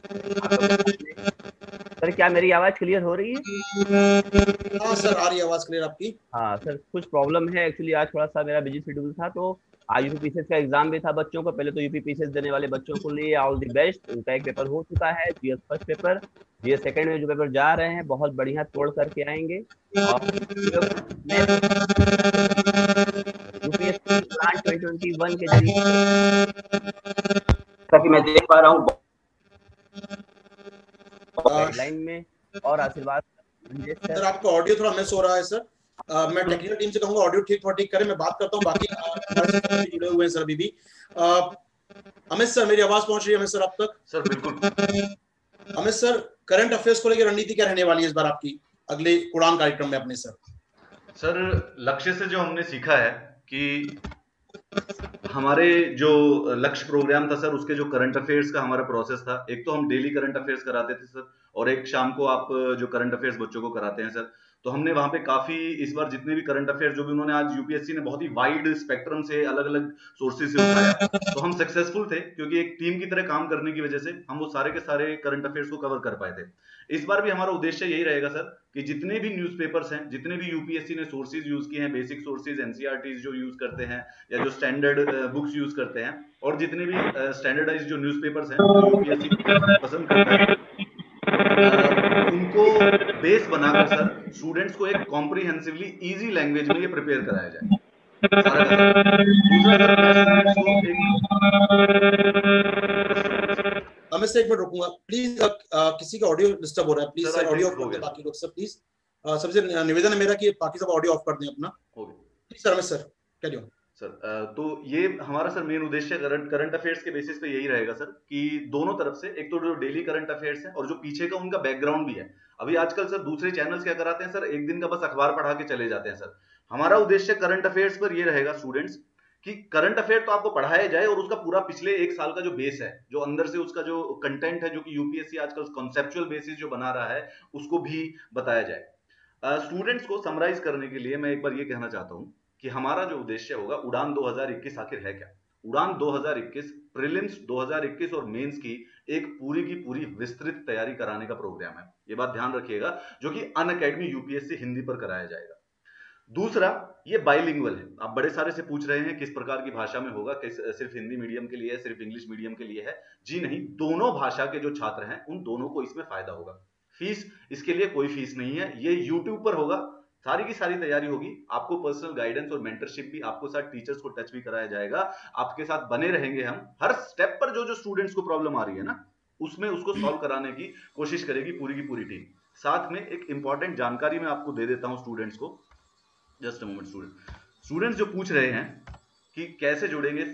सर, क्या मेरी आवाज क्लियर हो रही है? हाँ सर, आ रही है आवाज क्लियर आपकी। हाँ सर, कुछ प्रॉब्लम है एक्चुअली, आज थोड़ा सा मेरा बिजी शेड्यूल था, तो आज यूपीपीसीएस का एग्जाम भी था बच्चों का। पहले तो यूपीपीसीएस देने वाले बच्चों को लिए ऑल द बेस्ट। उनका एक पेपर हो चुका है, GS first paper, GS second में जो पेपर जा रहे हैं बहुत बढ़िया तोड़ करके आएंगे। और यूपीएससी उड़ान 2021 के जरिए ताकि मैं देख पा रहा हूँ गाइडलाइन में। और आशीर्वाद सर, आपका ऑडियो थोड़ा मिस हो रहा है सर। मैं टेक्निकल टीम से कहूंगा ऑडियो ठीक करें, मैं बात करता हूं, बाकी जुड़े हुए हैं सर अभी भी। अमित सर, मेरी आवाज पहुंच रही है अमित सर आप तक? सर बिल्कुल। अमित सर, करंट अफेयर्स को लेकर रणनीति क्या रहने वाली है इस बार आपकी अगले उड़ान कार्यक्रम में अपने? सर लक्ष्य से जो हमने सीखा है कि हमारे जो लक्ष्य प्रोग्राम था सर, उसके जो करंट अफेयर्स का हमारा प्रोसेस था, एक तो हम डेली करंट अफेयर्स कराते थे सर, और एक शाम को आप जो करंट अफेयर्स बच्चों को कराते हैं सर। तो हमने वहां पे काफी इस बार जितने भी करंट अफेयर जो भी उन्होंने आज यूपीएससी ने बहुत ही वाइड स्पेक्ट्रम से अलग अलग सोर्सेज से उठाया, तो हम सक्सेसफुल थे क्योंकि एक टीम की तरह काम करने की वजह से हम वो सारे के सारे करंट अफेयर्स को कवर कर पाए थे। इस बार भी हमारा उद्देश्य यही रहेगा सर कि जितने भी न्यूज़पेपर्स हैं, जितने भी यूपीएससी ने सोर्सेज यूज किए हैं, बेसिक सोर्सेज एनसीईआरटी जो यूज करते हैं या जो स्टैंडर्ड बुक्स यूज करते हैं और जितने भी स्टैंडर्डाइज जो न्यूज़पेपर्स हैं यूपीएससी पसंद करता है उनको बेस बनाकर सर स्टूडेंट्स को एक कॉम्प्रिहेंसिवली इजी लैंग्वेज में ये प्रिपेयर कराया जाए सारा का सारा। दूसरा सर मैं स्टूडेंट्स को मैं से एक मिनट रुकूंगा प्लीज। किसी का ऑडियो डिस्टर्ब हो रहा है, प्लीज सर ऑडियो ऑफ कर दें बाकी लोग सब प्लीज। सबसे निवेदन है मेरा कि बाकी सब ऑडियो ऑफ कर दें अपना। Please sir, Ramesh sir carry on. Sir तो ये हमारा सर मेन उद्देश्य करंट अफेयर्स के बेसिस पे यही रहेगा सर कि दोनों तरफ से, एक तो जो डेली करंट अफेयर्स है और जो पीछे का उनका बैकग्राउंड भी है। अभी आजकल सर दूसरे चैनल्स क्या कराते हैं सर, एक दिन का बस अखबार पढ़ा के चले जाते हैं सर। हमारा उद्देश्य करंट अफेयर्स पर ये रहेगा स्टूडेंट्स कि करंट अफेयर तो आपको पढ़ाया जाए और उसका पूरा पिछले एक साल का जो बेस है, जो अंदर से उसका जो कंटेंट है, जो कि यूपीएससी आजकल कॉन्सेप्चुअल बेसिस जो बना रहा है, उसको भी बताया जाए। स्टूडेंट्स को समराइज करने के लिए मैं एक बार ये कहना चाहता हूं कि हमारा जो उद्देश्य होगा, उड़ान 2021 आखिर है क्या? उड़ान 2021 प्रीलिम्स 2021 और मेंस की पूरी की पूरी विस्तृत तैयारी कराने का प्रोग्राम है। ये बात ध्यान रखिएगा, जो कि अनअकैडमी यूपीएससी हिंदी पर कराया जाएगा। दूसरा, ये बाइलिंगुअल है। आप बड़े सारे से पूछ रहे हैं किस प्रकार की भाषा में होगा, सिर्फ हिंदी मीडियम के लिए है, सिर्फ इंग्लिश मीडियम के लिए है? जी नहीं, दोनों भाषा के जो छात्र हैं उन दोनों को इसमें फायदा होगा। फीस इसके लिए कोई फीस नहीं है, ये यूट्यूब पर होगा, सारी की सारी तैयारी होगी। आपको पर्सनल गाइडेंस और मेंटरशिप भी, आपको साथ टीचर्स को टच भी कराया जाएगा, आपके साथ बने रहेंगे हम। हर स्टेप पर जो जो स्टूडेंट्स को प्रॉब्लम आ रही है ना, उसमें उसको सॉल्व कराने की कोशिश करेगी पूरी की पूरी टीम। साथ में एक इंपॉर्टेंट जानकारी मैं आपको दे देता हूं स्टूडेंट्स को। Just a moment. स्टूडेंट्स जो पूछ रहे हैं कि कैसे जुड़ेंगे,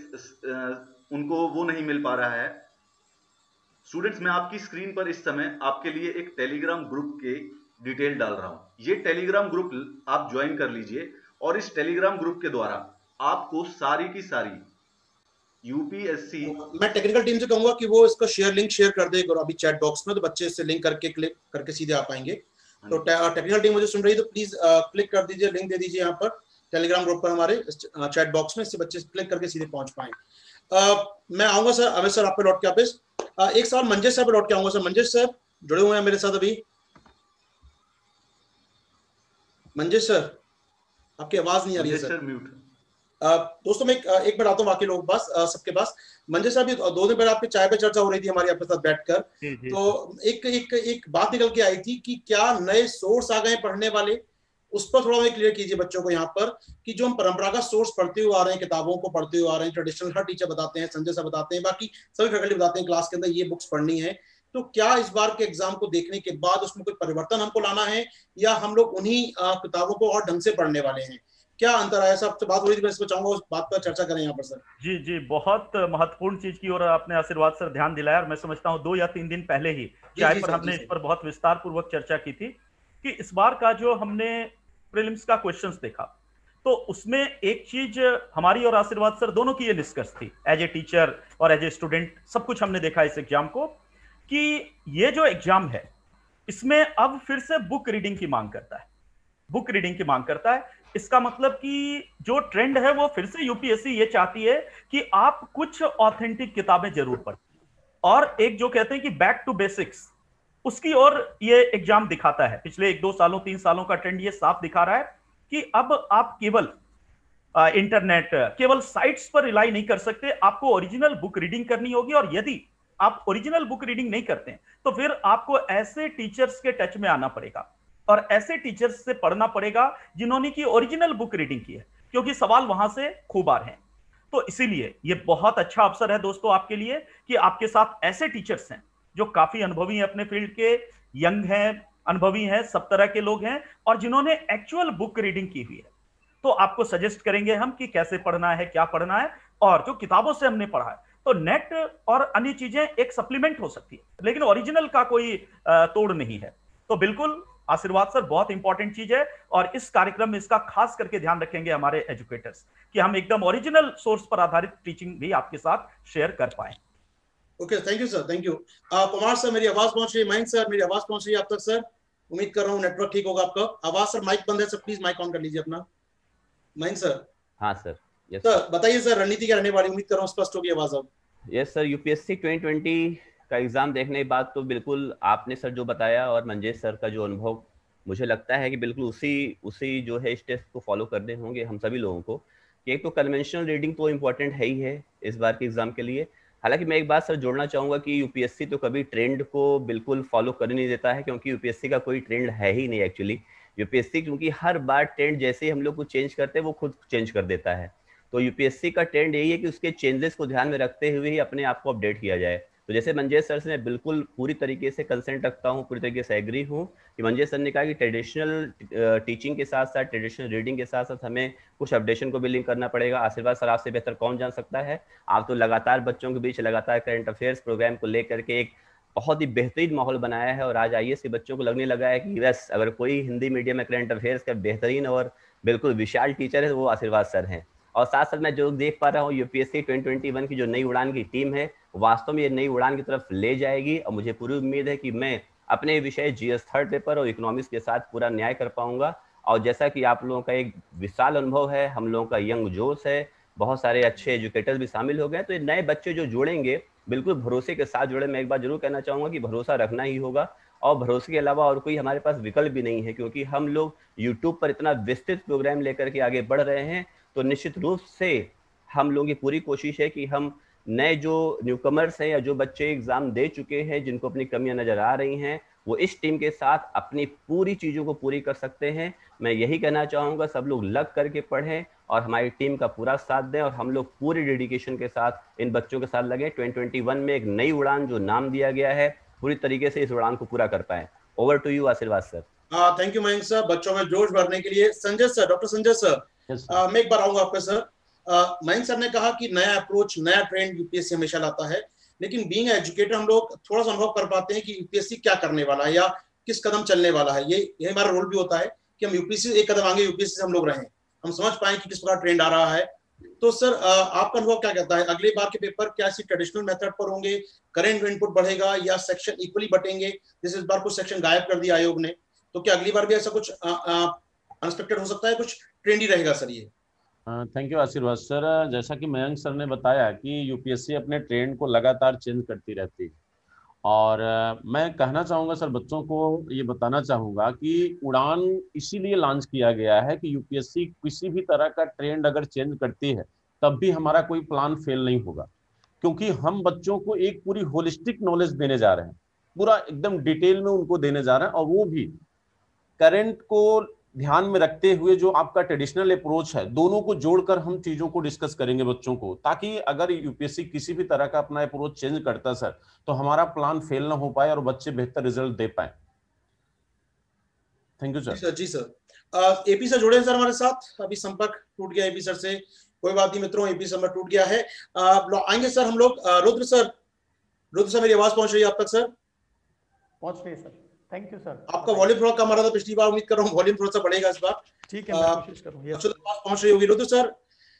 उनको वो नहीं मिल पा रहा है। स्टूडेंट्स, मैं आपकी स्क्रीन पर इस समय आपके लिए एक टेलीग्राम ग्रुप के डिटेल डाल रहा हूं। ये टेलीग्राम ग्रुप आप ज्वाइन कर लीजिए और इस टेलीग्राम ग्रुप के द्वारा आपको सारी की सारी यूपीएससी, मैं टेक्निकल टीम से कहूंगा कि वो इसका लिंक शेयर कर दे अभी चैट बॉक्स में, तो बच्चे इससे लिंक करके क्लिक करके सीधे आ पाएंगे। तो टेक्निकल टीम मुझे सुन रही है तो प्लीज क्लिक कर दीजिए, लिंक दे दीजिए यहाँ पर टेलीग्राम ग्रुप पर हमारे चैट बॉक्स में, इससे बच्चे क्लिक करके सीधे पहुंच पाए। मैं आऊंगा सर, अमित सर आप पे लौट के वापस। एक सवाल मंजेश सर पे लौट के आऊंगा। सर मंजेश सर जुड़े हुए हैं मेरे साथ अभी। मंजेश सर आपकी आवाज नहीं आ रही है सर, म्यूट। दोस्तों मैं एक बार आता हूँ बाकी लोगों के पास, सबके पास। मंजेश साहब 2 दिन पहले आपकी चाय पे चर्चा हो रही थी हमारी आपके साथ बैठकर, तो एक बात निकल के आई थी कि क्या नए सोर्स आ गए पढ़ने वाले, उस पर थोड़ा क्लियर कीजिए बच्चों को यहाँ पर कि जो हम परंपरागत सोर्स पढ़ते हुए आ रहे हैं, किताबों को पढ़ते हुए आ रहे हैं, ट्रेडिशनल हर टीचर बताते हैं, संजय सर बताते हैं, बाकी सभी फैकल्टी बताते हैं क्लास के अंदर ये बुक्स पढ़नी है, तो क्या इस बार के एग्जाम को देखने के बाद उसमें कोई परिवर्तन हमको लाना है या हम लोग उन्हीं किताबों को और ढंग से पढ़ने वाले हैं? क्या अंतर आया? सबसे बात हो रही थी, मैं इसमें चाहूंगा उस बात पर चर्चा करें यहाँ पर सर। जी जी, बहुत महत्वपूर्ण चीज की ओर आपने आशीर्वाद सर ध्यान दिलाया, और मैं समझता हूँ 2 या 3 दिन पहले ही चाय पर हमने इस पर बहुत विस्तार पूर्वक चर्चा की थी कि इस बार का जो हमने प्रीलिम्स का क्वेश्चंस देखा, तो उसमें एक चीज हमारी और आशीर्वाद सर दोनों की ये निष्कर्ष थी, एज ए टीचर और एज ए स्टूडेंट सब कुछ हमने देखा इस एग्जाम को, कि ये जो एग्जाम है इसमें अब फिर से बुक रीडिंग की मांग करता है, बुक रीडिंग की मांग करता है। इसका मतलब कि जो ट्रेंड है वो फिर से यूपीएससी ये चाहती है कि आप कुछ ऑथेंटिक किताबें जरूर पढ़ें, और एक जो कहते हैं कि बैक टू बेसिक्स, उसकी ओर ये एग्जाम दिखाता है। पिछले 1-2 सालों 3 सालों का ट्रेंड ये साफ दिखा रहा है कि अब आप केवल इंटरनेट, केवल साइट्स पर रिलाई नहीं कर सकते, आपको ओरिजिनल बुक रीडिंग करनी होगी, और यदि आप ओरिजिनल बुक रीडिंग नहीं करते हैं तो फिर आपको ऐसे टीचर्स के टच में आना पड़ेगा और ऐसे टीचर्स से पढ़ना पड़ेगा जिन्होंने की ओरिजिनल बुक रीडिंग की है, क्योंकि सवाल वहां से खूब आ रहे हैं। तो इसीलिए ये बहुत अच्छा अवसर है दोस्तों आपके लिए कि आपके साथ ऐसे टीचर्स हैं जो काफी अनुभवी हैं अपने फील्ड के, यंग हैं, अनुभवी हैं, सब तरह के लोग हैं, और जिन्होंने एक्चुअल बुक रीडिंग की हुई है। तो आपको सजेस्ट करेंगे हम कि कैसे पढ़ना है, क्या पढ़ना है, और जो किताबों से हमने पढ़ा है तो नेट और अन्य चीजें एक सप्लीमेंट हो सकती है, लेकिन ओरिजिनल का कोई तोड़ नहीं है। तो बिल्कुल आशीर्वाद सर बहुत इंपॉर्टेंट चीज है, और इस कार्यक्रम में इसका खास करके ध्यान रखेंगे हमारे एजुकेटर्स कि हम एकदम ओरिजिनल सोर्स पर आधारित टीचिंग भी आपके साथ शेयर कर पाए। Okay, thank you sir, thank you. Kumar sir मेरी आवाज पहुंच रही है? मयंक सर मेरी आवाज पहुंच रही है आप तक? सर उम्मीद कर रहा हूँ नेटवर्क ठीक होगा आपका। आवाज सर, माइक बंद है सर, प्लीज माइक ऑन कर लीजिए अपना। मयंक सर। हाँ सर। यस सर बताइए सर, रणनीति क्या रहने वाली? उम्मीद कर रहा हूँ स्पष्ट होगी आवाज अब। यस सर, यूपीएससी 2020 का एग्जाम देखने के बाद तो बिल्कुल आपने सर जो बताया और मंजेश सर का जो अनुभव, मुझे लगता है कि बिल्कुल उसी जो है स्टेप्स को फॉलो करने होंगे हम सभी लोगों को, कि एक तो कन्वेंशनल रीडिंग तो इम्पोर्टेंट है ही है इस बार के एग्जाम के लिए। हालांकि मैं एक बात सर जोड़ना चाहूंगा कि यूपीएससी तो कभी ट्रेंड को बिल्कुल फॉलो कर ही नहीं देता है, क्योंकि यूपीएससी का कोई ट्रेंड है ही नहीं एक्चुअली। यूपीएससी क्योंकि हर बार ट्रेंड जैसे ही हम लोग को चेंज करते हैं वो खुद चेंज कर देता है। तो यूपीएससी का ट्रेंड यही है कि उसके चेंजेस को ध्यान में रखते हुए ही अपने आप को अपडेट किया जाए। तो जैसे मंजेश सर से मैं बिल्कुल पूरी तरीके से कंसेंट रखता हूँ, पूरी तरीके से एग्री हूँ कि मंजेश सर ने कहा कि ट्रेडिशनल टीचिंग के साथ साथ ट्रेडिशनल रीडिंग के साथ साथ हमें कुछ अपडेशन को भी लिंक करना पड़ेगा। आशीर्वाद सर आपसे बेहतर कौन जान सकता है, आप तो लगातार बच्चों के बीच लगातार करंट अफेयर्स प्रोग्राम को लेकर के एक बहुत ही बेहतरीन माहौल बनाया है, और आज आईएएस के बच्चों को लगने लगा है कि बस अगर कोई हिंदी मीडियम में करंट अफेयर्स का बेहतरीन और बिल्कुल विशाल टीचर है तो वो आशीर्वाद सर हैं। और साथ साथ मैं जो देख पा रहा हूँ यूपीएससी 2021 की जो नई उड़ान की टीम है वास्तव में ये नई उड़ान की तरफ ले जाएगी, और मुझे पूरी उम्मीद है कि मैं अपने विषय जीएस थर्ड पेपर और इकोनॉमिक्स के साथ पूरा न्याय कर पाऊंगा। और जैसा कि आप लोगों का एक विशाल अनुभव है, हम लोगों का यंग जोश है, बहुत सारे अच्छे एजुकेटर्स भी शामिल हो गए, तो ये नए बच्चे जो जुड़ेंगे बिल्कुल भरोसे के साथ जुड़े। मैं एक बात जरूर कहना चाहूंगा कि भरोसा रखना ही होगा, और भरोसे के अलावा और कोई हमारे पास विकल्प भी नहीं है, क्योंकि हम लोग यूट्यूब पर इतना विस्तृत प्रोग्राम लेकर के आगे बढ़ रहे हैं। तो निश्चित रूप से हम लोगों की पूरी कोशिश है कि हम नए जो न्यूकमर्स हैं या जो बच्चे एग्जाम दे चुके हैं जिनको अपनी कमियां नजर आ रही हैं वो इस टीम के साथ अपनी पूरी चीज़ों को पूरी कर सकते हैं। मैं यही कहना चाहूँगा सब लोग लग करके पढ़ें और हमारी टीम का पूरा साथ दें, और हम लोग पूरी डेडिकेशन के साथ इन बच्चों के साथ लगे। 2021 में एक नई उड़ान जो नाम दिया गया है पूरी तरीके से इस उड़ान को पूरा कर पाए। Over to you Ashirwad sir. Thank you Mayank sir, बच्चों में जोश भरने के लिए। Sanjay sir, doctor Sanjay sir, मैं एक बार आऊंगा आपका सर। मयंक सर ने कहा कि नया अप्रोच, नया ट्रेंड यूपीएससी हमेशा लाता है, लेकिन बीइंग एजुकेटर हम लोग थोड़ा सा अनुभव कर पाते हैं कि यूपीएससी क्या करने वाला है या किस कदम चलने वाला है। ये हमारा रोल भी होता है कि हम यूपीएससी एक कदम आगे यूपीएससी से हम लोग रहें, हम समझ पाए कि किस प्रकार ट्रेंड आ रहा है। तो सर आपका अनुभव क्या कहता है, अगले बार के पेपर क्या इसी ट्रेडिशनल मेथड पर होंगे, करेंट इनपुट बढ़ेगा या सेक्शन इक्वली बटेंगे? जैसे इस बार कुछ सेक्शन गायब कर दिया आयोग ने, तो क्या अगली बार भी ऐसा कुछ अनएक्सपेक्टेड हो सकता है, कुछ ट्रेंडी रहेगा सर ये? Thank you Ashirwad sir. जैसा कि मयंक सर ने बताया कि यूपीएससी अपने ट्रेंड को लगातार चेंज करती रहती है, और मैं कहना चाहूँगा सर, बच्चों को ये बताना चाहूँगा कि उड़ान इसीलिए लॉन्च किया गया है कि यूपीएससी किसी भी तरह का ट्रेंड अगर चेंज करती है तब भी हमारा कोई प्लान फेल नहीं होगा, क्योंकि हम बच्चों को एक पूरी होलिस्टिक नॉलेज देने जा रहे हैं, पूरा एकदम डिटेल में उनको देने जा रहे हैं, और वो भी करंट को ध्यान में रखते हुए जो आपका ट्रेडिशनल अप्रोच है, दोनों को जोड़कर हम चीजों को डिस्कस करेंगे बच्चों को, ताकि अगर यूपीएससी किसी भी तरह का अपना अप्रोच चेंज करता सर तो हमारा प्लान फेल ना हो पाए और बच्चे बेहतर रिजल्ट दे पाए। Thank you sir. जी सर। एपी सर जुड़े हैं सर हमारे साथ, अभी संपर्क टूट गया एपी सर से, कोई बात नहीं मित्रों, एपी सर टूट गया है। आएंगे सर हम लोग। रुद्र सर मेरी आवाज पहुंच रही है आप तक? सर पहुंच रही है सर, थैंक यू सर। आपका वॉल्यूम थोड़ा कम आ रहा था पिछली बार, उम्मीद कर रहा हूँ वॉल्यूम थोड़ा सा बढ़ेगा इस बार। ठीक है, मैं कोशिश करूंगा। पहुंच रही होगी। रुद्र सर,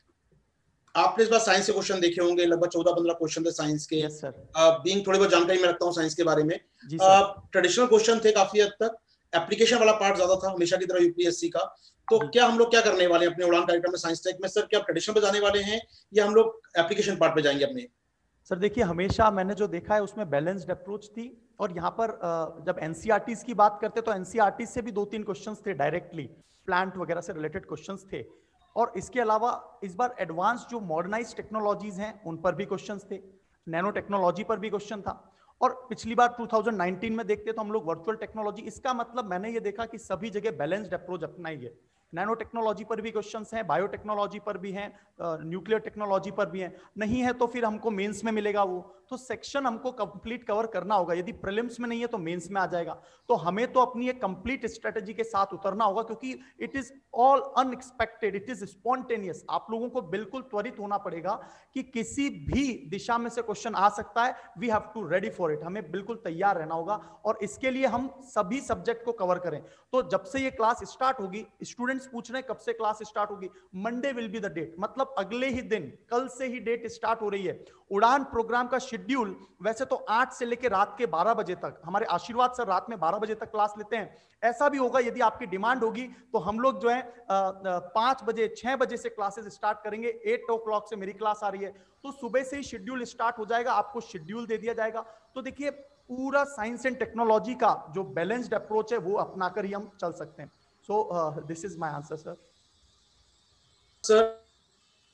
आपने इस बार साइंस के क्वेश्चन देखे होंगे, लगभग 14-15 क्वेश्चन थे साइंस के। Yes sir. बीइंग थोड़ी बहुत जानकारी मैं रखता हूँ साइंस के बारे में। ट्रेडिशनल क्वेश्चन थे काफी हद तक, एप्लीकेशन वाला पार्ट ज्यादा था हमेशा की तरह यूपीएससी का। तो क्या हम लोग क्या करने वाले हैं अपने उड़ान कार्यक्रम में साइंस टेक में सर? क्या ट्रेडिशनल पे जाने वाले हैं या हम लोग एप्लीकेशन पार्ट पे जाएंगे अपने? सर देखिए, हमेशा मैंने जो देखा है उसमें बैलेंस्ड अप्रोच थी, और यहाँ पर जब एनसीईआरटीज की बात करते तो एनसीईआरटीज से भी 2-3 क्वेश्चंस थे, डायरेक्टली प्लांट वगैरह से रिलेटेड क्वेश्चंस थे। और इसके अलावा इस बार एडवांस जो मॉडर्नाइज टेक्नोलॉजीज हैं उन पर भी क्वेश्चंस थे, नैनो टेक्नोलॉजी पर भी क्वेश्चन था। और पिछली बार 2019 में देखते तो हम लोग वर्चुअल टेक्नोलॉजी, इसका मतलब मैंने ये देखा कि सभी जगह बैलेंस्ड अप्रोच अपनाइए। नैनो टेक्नोलॉजी पर भी क्वेश्चंस हैं, बायोटेक्नोलॉजी पर भी हैं, न्यूक्लियर टेक्नोलॉजी पर भी हैं। नहीं है तो फिर हमको मेंस में मिलेगा वो, तो सेक्शन हमको कंप्लीट कवर करना होगा। यदि प्रीलिम्स में नहीं है तो मेंस में आ जाएगा। तो हमें तो अपनी एक कंप्लीट स्ट्रेटेजी के साथ उतरना होगा, क्योंकि it is all unexpected, it is spontaneous. आप लोगों को बिल्कुल त्वरित होना पड़ेगा कि किसी भी दिशा में से क्वेश्चन आ सकता है। We have to ready for it, हमें बिल्कुल तैयार रहना होगा, और इसके लिए हम सभी सब्जेक्ट को कवर करें। तो जब से ये क्लास स्टार्ट होगी, स्टूडेंट्स पूछ रहे हैं कब से क्लास स्टार्ट होगी, Monday will be the date, मतलब अगले ही दिन, कल से ही डेट स्टार्ट हो रही है। उड़ान प्रोग्राम का शेड्यूल वैसे तो 8 से लेकर रात के 12 बजे तक, हमारे आशीर्वाद सर रात में 12 बजे तक क्लास लेते हैं। ऐसा भी होगा यदि आपकी डिमांड होगी तो हम लोग जो है 5 बजे 6 बजे से क्लासेस स्टार्ट करेंगे। 8 o'clock से मेरी क्लास आ रही है, तो सुबह से ही शेड्यूल स्टार्ट हो जाएगा, आपको शेड्यूल दे दिया जाएगा। तो देखिए, पूरा साइंस एंड टेक्नोलॉजी का जो बैलेंस्ड अप्रोच है वो अपनाकर ही हम चल सकते हैं। So this is my answer, sir. Sir,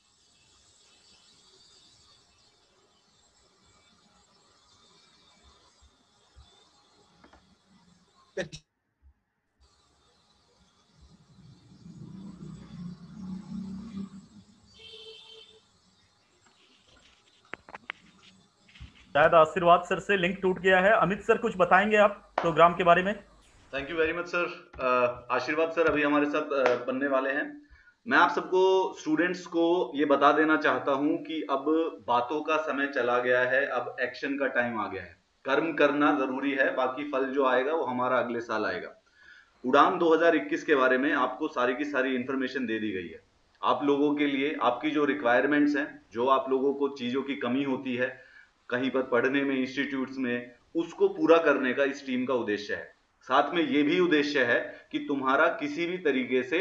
शायद आशीर्वाद सर से लिंक टूट गया है। अमित सर कुछ बताएंगे आप प्रोग्राम के बारे में? Thank you very much sir. Ashirwad sir अभी हमारे साथ बनने वाले हैं। मैं आप सबको स्टूडेंट्स को ये बता देना चाहता हूं कि अब बातों का समय चला गया है, अब एक्शन का टाइम आ गया है। कर्म करना जरूरी है, बाकी फल जो आएगा वो हमारा अगले साल आएगा। उड़ान 2021 के बारे में आपको सारी की सारी इंफॉर्मेशन दे दी गई है। आप लोगों के लिए आपकी जो रिक्वायरमेंट्स हैं, जो आप लोगों को चीजों की कमी होती है कहीं पर पढ़ने में, इंस्टीट्यूट्स में, उसको पूरा करने का इस टीम का उद्देश्य है। साथ में ये भी उद्देश्य है कि तुम्हारा किसी भी तरीके से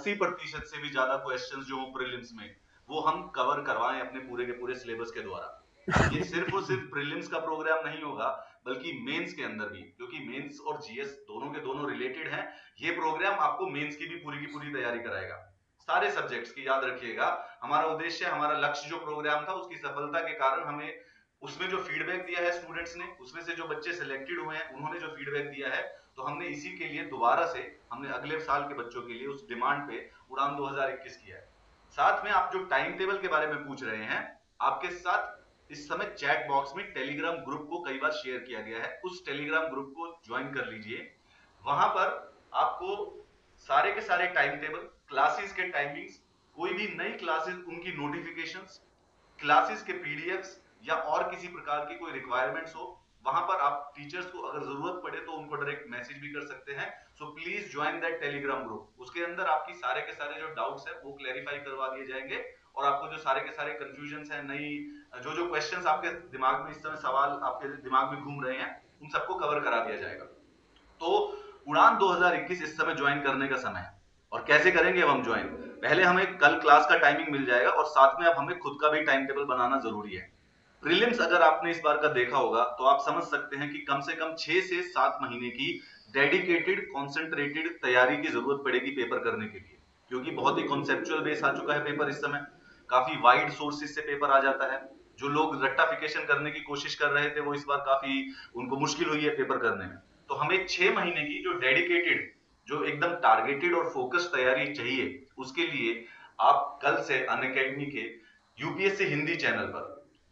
80% से भी ज्यादा क्वेश्चंस जो हो प्रीलिम्स में, वो हम कवर करवाएं अपने पूरे के पूरे सिलेबस के द्वारा। ये सिर्फ और सिर्फ प्रीलिम्स का प्रोग्राम नहीं होगा, बल्कि मेंस के अंदर भी, क्योंकि मेंस और जीएस दोनों के दोनों रिलेटेड हैं। ये प्रोग्राम आपको मेंस की पूरी तैयारी कराएगा, सारे सब्जेक्ट्स की। याद रखिएगा, हमारा उद्देश्य, हमारा लक्ष्य जो प्रोग्राम था, उसकी सफलता के कारण हमें उसमें जो फीडबैक दिया है स्टूडेंट्स ने, उसमें से जो बच्चे सिलेक्टेड हुए हैं उन्होंने जो फीडबैक दिया है, तो हमने इसी के लिए दोबारा से हमने अगले साल के बच्चों के लिए उस डिमांड पे उड़ान 2021 किया है। साथ में आप जो टाइम टेबल के बारे में पूछ रहे हैं, आपके साथ इस समय चैट बॉक्स में टेलीग्राम ग्रुप को कई बार शेयर किया गया है। उस टेलीग्राम ग्रुप को ज्वाइन कर लीजिए। वहां पर आपको सारे के सारे टाइम टेबल, क्लासेस के टाइमिंग्स, कोई भी नई क्लासेस, उनकी नोटिफिकेशंस, क्लासेस के पीडीएफ्स या और किसी प्रकार की कोई रिक्वायरमेंट्स हो, वहां पर आप टीचर्स को अगर जरूरत पड़े तो उनको डायरेक्ट मैसेज भी कर सकते हैं। So please join that Telegram group. उसके अंदर आपकी सारे के सारे जो डाउट्स है वो क्लैरिफाई करवा दिए जाएंगे, और आपको जो सारे के सारे कंफ्यूजन्स हैं, नई जो क्वेश्चंस आपके दिमाग में इस समय सवाल आपके दिमाग में घूम रहे हैं, उन सबको कवर करा दिया जाएगा। तो उड़ान 2021 इस समय ज्वाइन करने का समय है। और कैसे करेंगे अब हम ज्वाइन? पहले हमें कल क्लास का टाइमिंग मिल जाएगा, और साथ में अब हमें खुद का भी टाइम टेबल बनाना जरूरी है। प्रीलिम्स अगर आपने इस बार का देखा होगा तो आप समझ सकते हैं कि कम से कम 6 से 7 महीने की डेडिकेटेड, कॉन्सेंट्रेटेड तैयारी की जरूरत पड़ेगी पेपर करने के लिए, क्योंकि बहुत ही कॉन्सेप्चुअल बेस आ चुका है पेपर। इस समय काफी वाइड सोर्सेज से पेपर आ जाता है। जो लोग रट्टाफिकेशन करने की कोशिश कर रहे थे, वो इस बार काफी उनको मुश्किल हुई है पेपर करने में। तो हमें 6 महीने की जो डेडिकेटेड, जो एकदम टारगेटेड और फोकस तैयारी चाहिए, उसके लिए आप कल से अनअकैडमी के यूपीएससी हिंदी चैनल पर,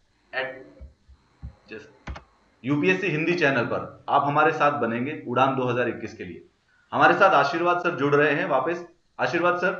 यूपीएससी हिंदी चैनल पर आप हमारे साथ बनेंगे उड़ान 2021 के लिए। हमारे साथ आशीर्वाद सर जुड़ रहे हैं वापस। आशीर्वाद सर,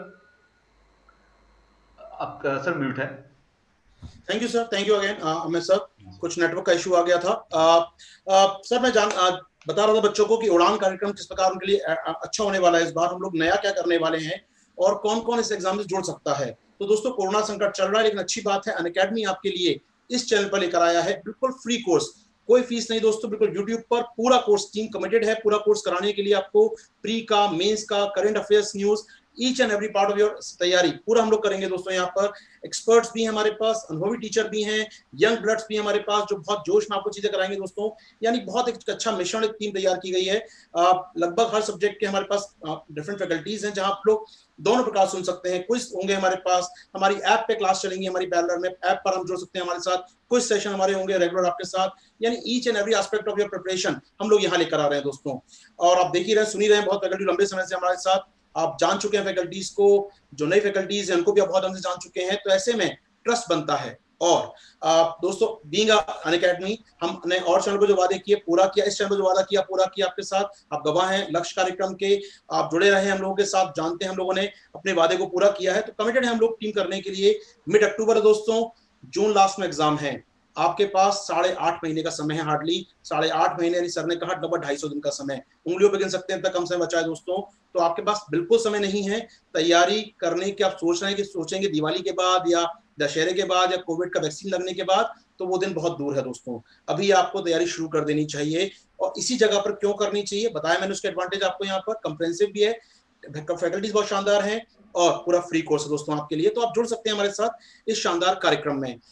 आप सर म्यूट है। Thank you sir, thank you again Amit sir. कुछ नेटवर्क का इशू आ गया था। सर मैं बता रहा था बच्चों को कि उड़ान कार्यक्रम किस प्रकार उनके लिए अच्छा होने वाला है। इस बार हम लोग नया क्या करने वाले हैं और कौन कौन इस एग्जाम से जुड़ सकता है। तो दोस्तों, कोरोना संकट चल रहा है, लेकिन अच्छी बात है अनअकैडमी आपके लिए इस चैनल पर लेकर आया है बिल्कुल फ्री कोर्स, कोई फीस नहीं दोस्तों, बिल्कुल यूट्यूब पर पूरा कोर्स, टीम कमिटेड है पूरा कोर्स कराने के लिए। आपको प्री का, मेंस का, current affairs, news, each and every part of your तैयारी पूरा हम लोग करेंगे दोस्तों। यहाँ पर एक्सपर्ट्स भी हैं हमारे पास, अनुभवी टीचर भी हैं, यंग ब्लड्स भी हमारे पास, जो बहुत जोश में आपको चीजें कराएंगे दोस्तों। यानी बहुत एक अच्छा मिश्रण एक टीम तैयार की गई है। लगभग हर सब्जेक्ट के हमारे पास डिफरेंट फैकल्टीज हैं, जहां आप लोग दोनों प्रकार सुन सकते हैं। क्विज होंगे हमारे पास, हमारी ऐप पे क्लास चलेंगी, हमारी पैरेलल में ऐप पर हम जुड़ सकते हैं हमारे साथ, कुछ सेशन हमारे होंगे रेगुलर आपके साथ। यानी each and every aspect of your preparation हम लोग यहाँ लेकर आ रहे हैं दोस्तों। और आप देख ही रहे, सुनी रहे हैं, बहुत फैकल्टी लंबे समय से हमारे साथ, आप जान चुके हैं फैकल्टीज को, जो नई फैकल्टीज हैं उनको भी आप बहुत हमसे जान चुके हैं। तो ऐसे में ट्रस्ट बनता है। और दोस्तों, बीइंग अनअकैडमी, हमने और चैनल पर जो वादे किए पूरा किया, इस चैनल पर जो वादा किया पूरा किया आपके साथ। आप गवाह हैं लक्ष्य कार्यक्रम के, आप जुड़े रहे हम लोगों के साथ, जानते हैं हम लोगों ने अपने वादे को पूरा किया है। तो कमिटेड है हम लोग टीम करने के लिए। मिड अक्टूबर है दोस्तों, जून लास्ट में एग्जाम है। आपके पास 8.5 महीने का समय है, हार्डली 8.5 महीने। सर ने कहा लगभग 250 दिन का समय, उंगलियों पे गिन सकते हैं, तक कम समय बचा है दोस्तों। तो आपके पास बिल्कुल समय नहीं है तैयारी करने की। आप सोच रहे हैं कि सोचेंगे दिवाली के बाद या दशहरे के बाद या कोविड का वैक्सीन लगने के बाद, तो वो दिन बहुत दूर है दोस्तों। अभी आपको तैयारी शुरू कर देनी चाहिए। और इसी जगह पर क्यों करनी चाहिए बताया मैंने, उसके एडवांटेज आपको यहाँ पर कंप्रेहेंसिव भी है, फैकल्टीज बहुत शानदार हैं, और पूरा फ्री कोर्स है दोस्तों आपके लिए। तो आप जुड़ सकते हैं हमारे साथ इस शानदार कार्यक्रम में।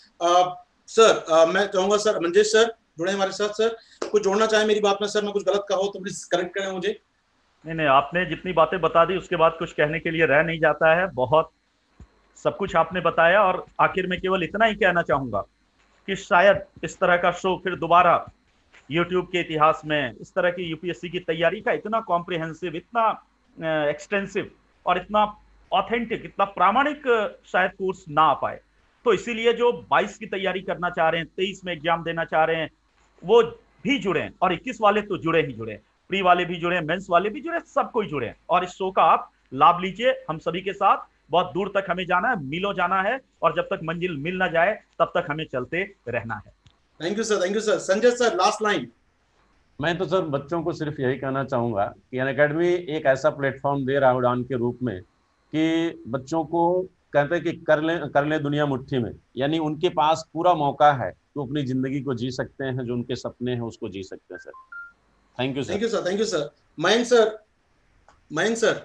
सर मैं चाहूंगा सर मंजेश सर जुड़े हमारे साथ। सर कुछ जोड़ना चाहे मेरी बात में? सर मैं कुछ गलत कहा हो तो प्लीज करेक्ट करें मुझे। नहीं, आपने जितनी बातें बता दी उसके बाद कुछ कहने के लिए रह नहीं जाता है। बहुत सब कुछ आपने बताया। और आखिर में केवल इतना ही कहना चाहूंगा कि शायद इस तरह का शो फिर दोबारा यूट्यूब के इतिहास में इस तरह की यूपीएससी की तैयारी का इतना कॉम्प्रिहेंसिव, इतना एक्सटेंसिव और इतना ऑथेंटिक, इतना प्रामाणिक शायद कोर्स ना आ पाए। तो इसीलिए जो 22 की तैयारी करना चाह रहे हैं, 23 में एग्जाम देना चाह रहे हैं, वो भी जुड़े हैं, और 21 वाले तो जुड़े ही जुड़े हैं, प्री वाले भी जुड़े हैं, मेंस वाले भी जुड़े हैं, सब कोई जुड़े हैं। और इस शो का आप लाभ लीजिए हम सभी के साथ। बहुत दूर तक हमें जाना है, मीलों जाना है, और जब तक मंजिल मिल ना जाए तब तक हमें चलते रहना है। Thank you sir, thank you sir. Sanjay sir, last line. मैं तो सर बच्चों को सिर्फ यही कहना चाहूंगा कि अनअकैडमी एक ऐसा प्लेटफॉर्म दे रहा है उड़ान के रूप में कि बच्चों को कहते हैं कि कर ले दुनिया मुट्ठी में, यानी उनके पास पूरा मौका है तो अपनी जिंदगी को जी सकते हैं, जो उनके सपने हैं उसको जी सकते हैं sir. Thank you sir. Thank you sir, thank you sir. Mayank sir, Mayank sir,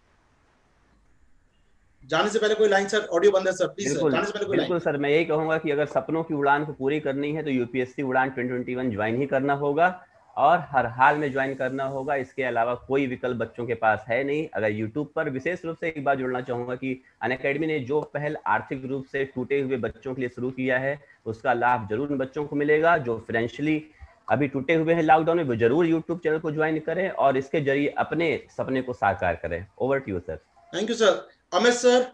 जाने से पहले कोई लाइन सर, ऑडियो बंद है सर, प्लीज सर, जाने से पहले कोई बिल्कुल सर, मैं यही कहूंगा कि अगर सपनों की उड़ान को पूरी करनी है तो यूपीएससी उड़ान 2021 ज्वाइन ही करना होगा, और हर हाल में ज्वाइन करना होगा। इसके अलावा कोई विकल्प बच्चों के पास है नहीं। अगर यूट्यूब पर विशेष रूप से एक बात जोड़ना चाहूंगा कि अनअकैडमी ने जो पहल आर्थिक रूप से टूटे हुए बच्चों के लिए शुरू किया है, उसका लाभ जरूर उन बच्चों को मिलेगा जो फाइनेंशियली अभी टूटे हुए हैं लॉकडाउन में। वो जरूर यूट्यूब चैनल को ज्वाइन करें और इसके जरिए अपने सपने को साकार करें। Over to you sir. Thank you sir. Amit sir.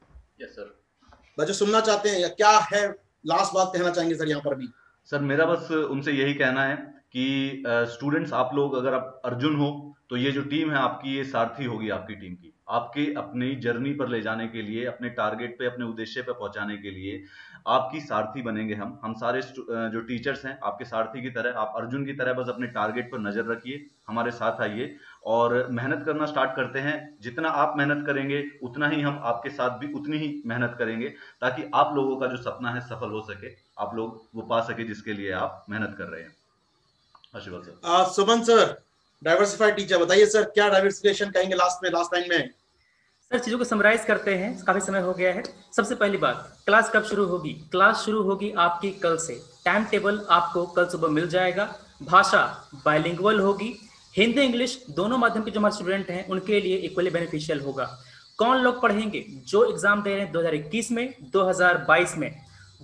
Yes sir. बच्चे सुनना चाहते हैं या क्या है, लास्ट बात कहना चाहेंगे सर यहाँ पर भी? सर मेरा बस उनसे यही कहना है कि स्टूडेंट्स आप लोग, अगर आप अर्जुन हो तो ये जो टीम है आपकी, ये सारथी होगी आपकी टीम की, आपके अपनी जर्नी पर ले जाने के लिए, अपने टारगेट पे, अपने उद्देश्य पे पहुंचाने के लिए आपकी सारथी बनेंगे हम सारे जो टीचर्स हैं आपके सारथी की तरह। आप अर्जुन की तरह बस अपने टारगेट पर नजर रखिए, हमारे साथ आइए और मेहनत करना स्टार्ट करते हैं। जितना आप मेहनत करेंगे उतना ही हम आपके साथ भी उतनी ही मेहनत करेंगे, ताकि आप लोगों का जो सपना है सफल हो सके, आप लोग वो पा सके जिसके लिए आप मेहनत कर रहे हैं। Ashirwad sir. Suman sir, diversified teacher, बताइए सर क्या डाइवर्सिफिकेशन कहेंगे लास्ट में, लास्ट लाइन में? सर चीजों को समराइज करते हैं, काफी समय हो गया है। सबसे पहली बात, क्लास कब शुरू होगी? क्लास शुरू होगी आपकी कल से। टाइम टेबल आपको कल सुबह मिल जाएगा। भाषा बाइलिंगुअल होगी, हिंदी इंग्लिश दोनों माध्यम के जो हमारे स्टूडेंट हैं उनके लिए इक्वली बेनिफिशियल होगा। कौन लोग पढ़ेंगे? जो एग्जाम दे रहे हैं 2021 में, 2022 में,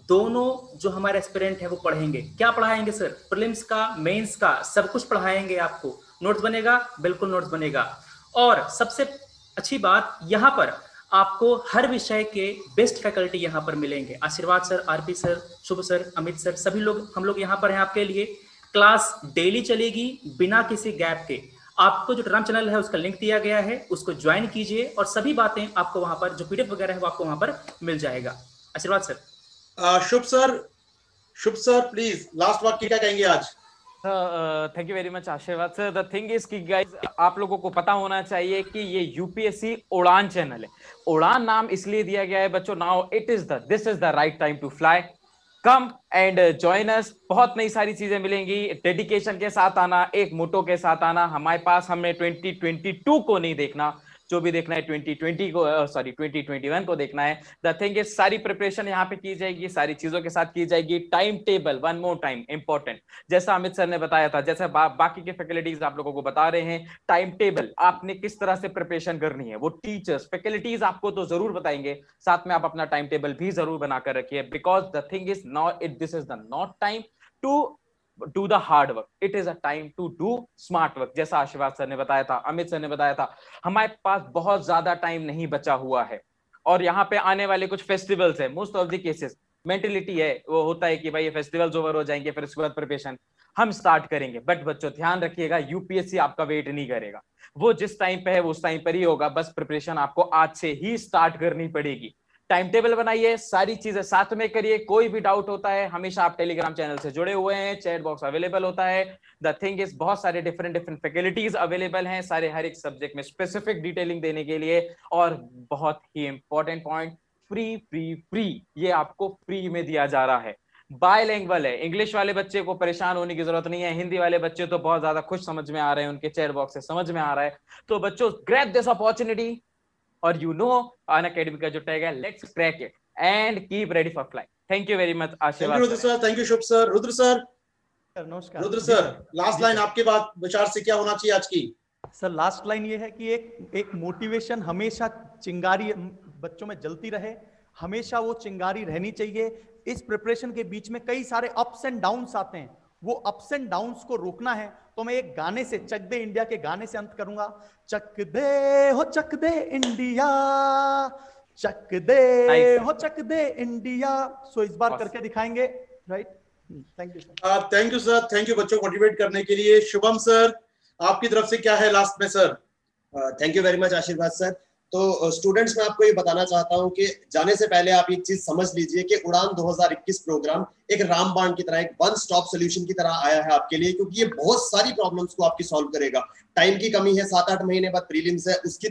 दोनों जो हमारे एस्पिरेंट हैं वो पढ़ेंगे। क्या पढ़ाएंगे सर? प्रीलिम्स का, मेंस का, सब कुछ पढ़ाएंगे आपको। नोट्स बनेगा, बिल्कुल नोट्स बनेगा। और सबसे अच्छी बात, यहाँ पर आपको हर विषय के बेस्ट फैकल्टी यहाँ पर मिलेंगे। Ashirwad sir, RP sir, Shubh sir, Amit sir, सभी लोग, हम लोग यहाँ पर हैं आपके लिए। क्लास डेली चलेगी बिना किसी गैप के। आपको जो टेलीग्राम चैनल है उसका लिंक दिया गया है, उसको ज्वाइन कीजिए और सभी बातें आपको वहां पर, जो पीडीएफ वगैरह है वो आपको वहां पर मिल जाएगा। Ashirwad sir. Shubh sir, Shubh sir please last वाक्य क्या कहेंगे आज? Thank you very much Ashirwad sir. The thing is कि गाइस, आप लोगों को पता होना चाहिए कि ये यूपीएससी उड़ान चैनल है। उड़ान नाम इसलिए दिया गया है बच्चों, now this is the right time to fly. Come and join us. बहुत नई सारी चीजें मिलेंगी। डेडिकेशन के साथ आना, एक मोटो के साथ आना। हमारे पास, हमने 2022 को नहीं देखना, जो भी देखना है 2020 को, 2021 को देखना है। द थिंग इज, सारी प्रिपरेशन यहाँ पे की जाएगी, सारी चीजों के साथ की जाएगी। Time table, one more time important, जैसा अमित सर ने बताया था, जैसे बाकी के फैकल्टीज आप लोगों को बता रहे हैं। टाइम टेबल, आपने किस तरह से प्रिपरेशन करनी है वो टीचर्स, फैकल्टीज आपको तो जरूर बताएंगे, साथ में आप अपना टाइम टेबल भी जरूर बनाकर रखिए। Because the thing is this is the not time to do the hard work, it is a time to do smart work। जैसा आशीर्वाद सर ने बताया था, अमित सर ने बताया था, हमारे पास बहुत ज्यादा टाइम नहीं बचा हुआ है। और यहाँ पे आने वाले कुछ फेस्टिवल्स है, most of the cases mentality है वो होता है कि भाई ये फेस्टिवल्स ओवर हो जाएंगे, फिर उसके बाद प्रिपरेशन हम स्टार्ट करेंगे। बट बच्चों ध्यान रखिएगा, यूपीएससी आपका वेट नहीं करेगा, वो जिस टाइम पे है वो उस टाइम पर ही होगा। बस प्रिपरेशन आपको आज से ही स्टार्ट करनी पड़ेगी। टाइम टेबल बनाइए, सारी चीजें साथ में करिए। कोई भी डाउट होता है, हमेशा आप टेलीग्राम चैनल से जुड़े हुए हैं, चैट बॉक्स अवेलेबल होता है। द थिंग इज, बहुत सारे डिफरेंट फैकल्टीज अवेलेबल हैं, सारे हर एक सब्जेक्ट में स्पेसिफिक डिटेलिंग देने के लिए। और बहुत ही इंपॉर्टेंट पॉइंट, फ्री, ये आपको फ्री में दिया जा रहा है। बायलैंग्वेज है, इंग्लिश वाले बच्चे को परेशान होने की जरूरत नहीं है। हिंदी वाले बच्चे तो बहुत ज्यादा खुश समझ में आ रहे हैं, उनके चैट बॉक्स से समझ में आ रहा है। तो बच्चों, ग्रैब दिस अपॉर्चुनिटी, और यू नो अनअकैडमी का जो टैग है, let's crack it and keep ready for flight. Thank you very much Ashirwad sir. Thank you Shubh sir. Rudra sir, नमस्कार। रुद्र सर, लास्ट लाइन आपके बात विचार से क्या होना चाहिए आज की? सर लास्ट लाइन ये है कि एक मोटिवेशन हमेशा चिंगारी बच्चों में जलती रहे, हमेशा वो चिंगारी रहनी चाहिए। इस प्रिपरेशन के बीच में कई सारे अप्स एंड डाउन्स आते हैं, वो अप्स एंड डाउन्स को रोकना है, तो मैं एक गाने से, चक दे इंडिया के गाने से अंत करूंगा। चक दे हो चक दे इंडिया, चक दे हो चक दे इंडिया। सो इस बार करके दिखाएंगे, right? Thank you sir. Thank you sir, thank you बच्चों को मोटिवेट करने के लिए। शुभम सर, आपकी तरफ से क्या है लास्ट में sir? Thank you very much Ashirwad sir. तो स्टूडेंट्स, मैं आपको ये बताना चाहता हूं कि जाने से पहले आप एक चीज समझ लीजिए कि उड़ान 2021 प्रोग्राम एक रामबाण की तरह, एक वन स्टॉप सॉल्यूशन की तरह आया है आपके लिए, क्योंकि ये बहुत सारी प्रॉब्लम्स को आपकी सॉल्व करेगा। टाइम की कमी है, 7-8 महीने बाद प्रीलिम्स है,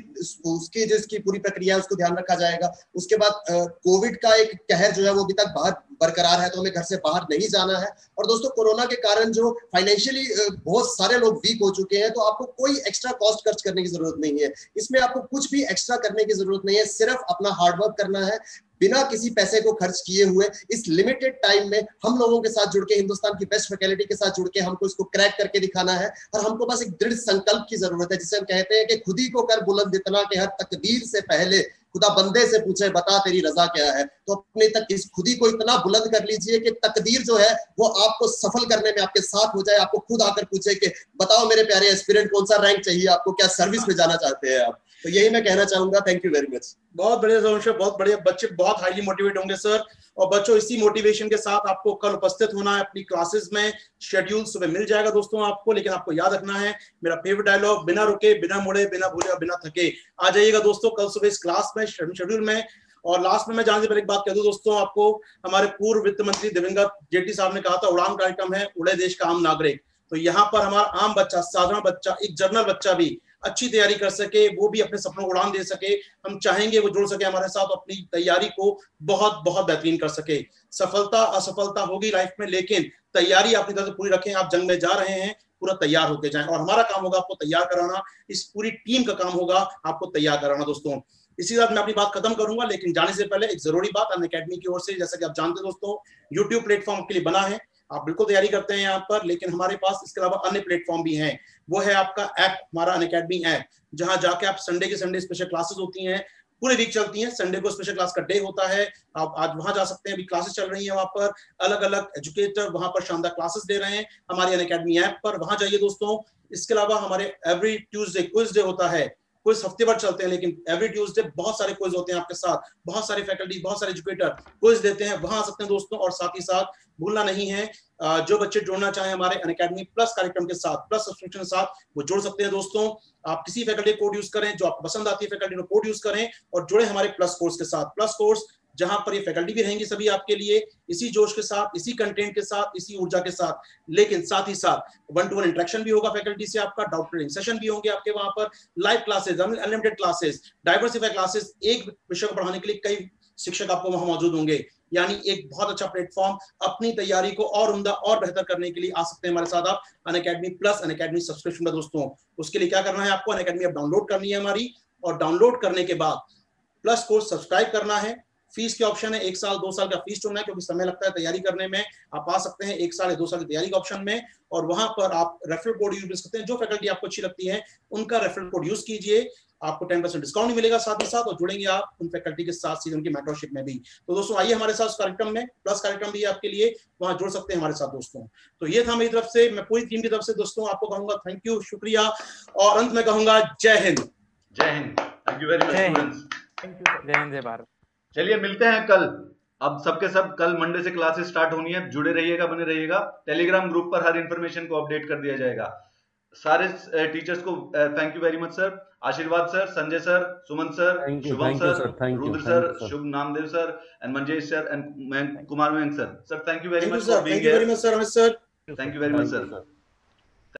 उसकी जो इसकी पूरी प्रक्रिया है उसको ध्यान रखा जाएगा। उसके बाद कोविड का एक कहर जो है वो अभी तक बाहर बरकरार है, तो हमें घर से बाहर नहीं जाना है। और दोस्तों, कोरोना के कारण जो फाइनेंशियली बहुत सारे लोग वीक हो चुके हैं, तो आपको कोई एक्स्ट्रा कॉस्ट खर्च करने की जरूरत नहीं है। इसमें आपको कुछ भी एक्स्ट्रा करने की जरूरत नहीं है, सिर्फ अपना हार्डवर्क करना है, बिना किसी पैसे को खर्च किए हुए। इस लिमिटेड टाइम में हम लोगों के साथ जुड़ के, हिंदुस्तान की बेस्ट फैकल्टी के साथ जुड़ के हमको इसको क्रैक करके दिखाना है। और हमको बस एक दृढ़ संकल्प की जरूरत है, जिसे हम कहते हैं कि खुद ही को कर बुलंद इतना कि हर तकदीर से पहले खुदा बंदे से पूछे बता तेरी रजा क्या है। तो अपने तक इस खुद ही को इतना बुलंद कर लीजिए कि तकदीर जो है वो आपको सफल करने में आपके साथ हो जाए। आपको खुद आकर पूछे कि बताओ मेरे प्यारे एस्पिरेंट, कौन सा रैंक चाहिए आपको, क्या सर्विस में जाना चाहते हैं आप। तो यही मैं कहना चाहूंगा। Thank you very much. बहुत बढ़िया सर, बहुत बढ़िया। बच्चे बहुत हाईली मोटिवेट होंगे सर। और बच्चों, इसी मोटिवेशन के साथ आपको कल उपस्थित होना है अपनी क्लासेस में। शेड्यूल सुबह मिल जाएगा दोस्तों आपको, लेकिन आपको याद रखना है मेरा फेवरेट डायलॉग, बिना रुके, बिना मुड़े, बिना भूले और बिना थके आ जाइएगा दोस्तों कल सुबह इस क्लास में, शेड्यूल में। और लास्ट में मैं जाने से पहले एक बात कह दूं दोस्तों आपको, हमारे पूर्व वित्त मंत्री दिवंगत जेटली साहब ने कहा था, उड़ान कार्यक्रम है उड़े देश का आम नागरिक। तो यहाँ पर हमारा आम बच्चा, साधारण बच्चा, एक जर्नल बच्चा भी अच्छी तैयारी कर सके, वो भी अपने सपनों को उड़ान दे सके। हम चाहेंगे वो जुड़ सके हमारे साथ, अपनी तैयारी को बहुत बहुत बेहतरीन कर सके। सफलता असफलता होगी लाइफ में, लेकिन तैयारी अपनी तरफ से पूरी रखें। आप जंग में जा रहे हैं, पूरा तैयार होके जाएं, और हमारा काम होगा आपको तैयार कराना। इस पूरी टीम का काम होगा आपको तैयार कराना दोस्तों। इसी के साथ मैं अपनी बात खत्म करूंगा, लेकिन जाने से पहले एक जरूरी बात अनअकैडमी की ओर से, जैसा कि आप जानते हैं दोस्तों, यूट्यूब प्लेटफॉर्म के लिए बना है, आप बिल्कुल तैयारी करते हैं यहाँ पर, लेकिन हमारे पास इसके अलावा अन्य प्लेटफॉर्म भी हैं। वो है आपका ऐप, हमारा अनअकैडमी ऐप, जहां जाके आप संडे के संडे स्पेशल क्लासेस होती हैं, पूरे वीक चलती हैं। संडे को स्पेशल क्लास का डे होता है, आप आज वहां जा सकते हैं। अभी क्लासेस चल रही हैं वहां पर, अलग अलग एजुकेटर वहां पर शानदार क्लासेस दे रहे हैं हमारे अनअकैडमी ऐप पर, वहां जाइए दोस्तों। इसके अलावा हमारे एवरी ट्यूसडे क्विज डे होता है, क्विज हफ्ते भर चलते हैं, लेकिन एवरी ट्यूसडे बहुत सारे क्विज होते हैं आपके साथ, बहुत सारे फैकल्टी, बहुत सारे एजुकेटर क्विज देते हैं, वहां आ सकते हैं दोस्तों। और साथ ही साथ भूलना नहीं है, जो बच्चे जुड़ना चाहें हमारे अनअकैडमी प्लस कार्यक्रम के साथ, प्लस सब्सक्रिप्शन के साथ, वो जुड़ सकते हैं दोस्तों। आप किसी फैकल्टी कोड यूज करें, जो आपको पसंद आती है फैकल्टी में कोड यूज करें, और जुड़े हमारे प्लस कोर्स के साथ। प्लस कोर्स जहां पर ये फैकल्टी भी रहेंगी सभी आपके लिए, इसी जोश के साथ, इसी कंटेंट के साथ, इसी ऊर्जा के साथ, लेकिन साथ ही साथ 1-to-1 इंटरेक्शन भी होगा फैकल्टी से आपका, डाउट क्लियरिंग सेशन भी होंगे आपके वहां पर, live classes, unlimited classes, diversify classes, एक विषय को पढ़ाने के लिए कई शिक्षक आपको वहां मौजूद होंगे। यानी एक बहुत अच्छा प्लेटफॉर्म, अपनी तैयारी को और उम्दा और बेहतर करने के लिए आ सकते हैं हमारे साथ आप अनअकैडमी प्लस अनअकैडमी सब्सक्रिप्शन में दोस्तों। उसके लिए क्या करना है आपको, अनअकैडमी ऐप डाउनलोड करनी है हमारी, और डाउनलोड करने के बाद प्लस कोर्स सब्सक्राइब करना है। फीस के ऑप्शन है, 1 साल 2 साल का फीस चुनना है, क्योंकि समय लगता है तैयारी करने में। आप आ सकते हैं 1 साल या 2 साल की तैयारी के ऑप्शन में, और वहां पर आप रेफरल कोड यूज कर सकते हैं। जो फैकल्टी आपको अच्छी लगती है उनका रेफरल कोड यूज कीजिए, आपको 10% डिस्काउंट मिलेगा साथ ही साथ, और जुड़ेंगे आप उन फैकल्टी के साथ सीधे उनकी मेंटरशिप में भी। तो दोस्तों आइए हमारे साथ उस कार्यक्रम में, प्लस कार्यक्रम भी आपके लिए, वहां जुड़ सकते हैं हमारे साथ दोस्तों। तो ये था मेरी तरफ से, मैं पूरी टीम की तरफ से दोस्तों आपको कहूंगा थैंक यू, शुक्रिया, और अंत में कहूंगा Jai Hind. Jai Hind. Thank you very much students. Thank you. Jai Hind, जय भारत। चलिए मिलते हैं कल। अब सबके सब कल मंडे से क्लासेस स्टार्ट होनी है, जुड़े रहिएगा, बने रहिएगा। टेलीग्राम ग्रुप पर हर इंफॉर्मेशन को अपडेट कर दिया जाएगा। सारे टीचर्स को thank you very much sir, Ashirwad sir, Sanjay sir, Suman sir, Shubham sir, Rudra sir, Shubh Namdev sir, and Manjesh sir, and Kumar Mayank sir. Sir thank you very much for being here. Thank you very much sir, Amit sir. Thank you very much sir.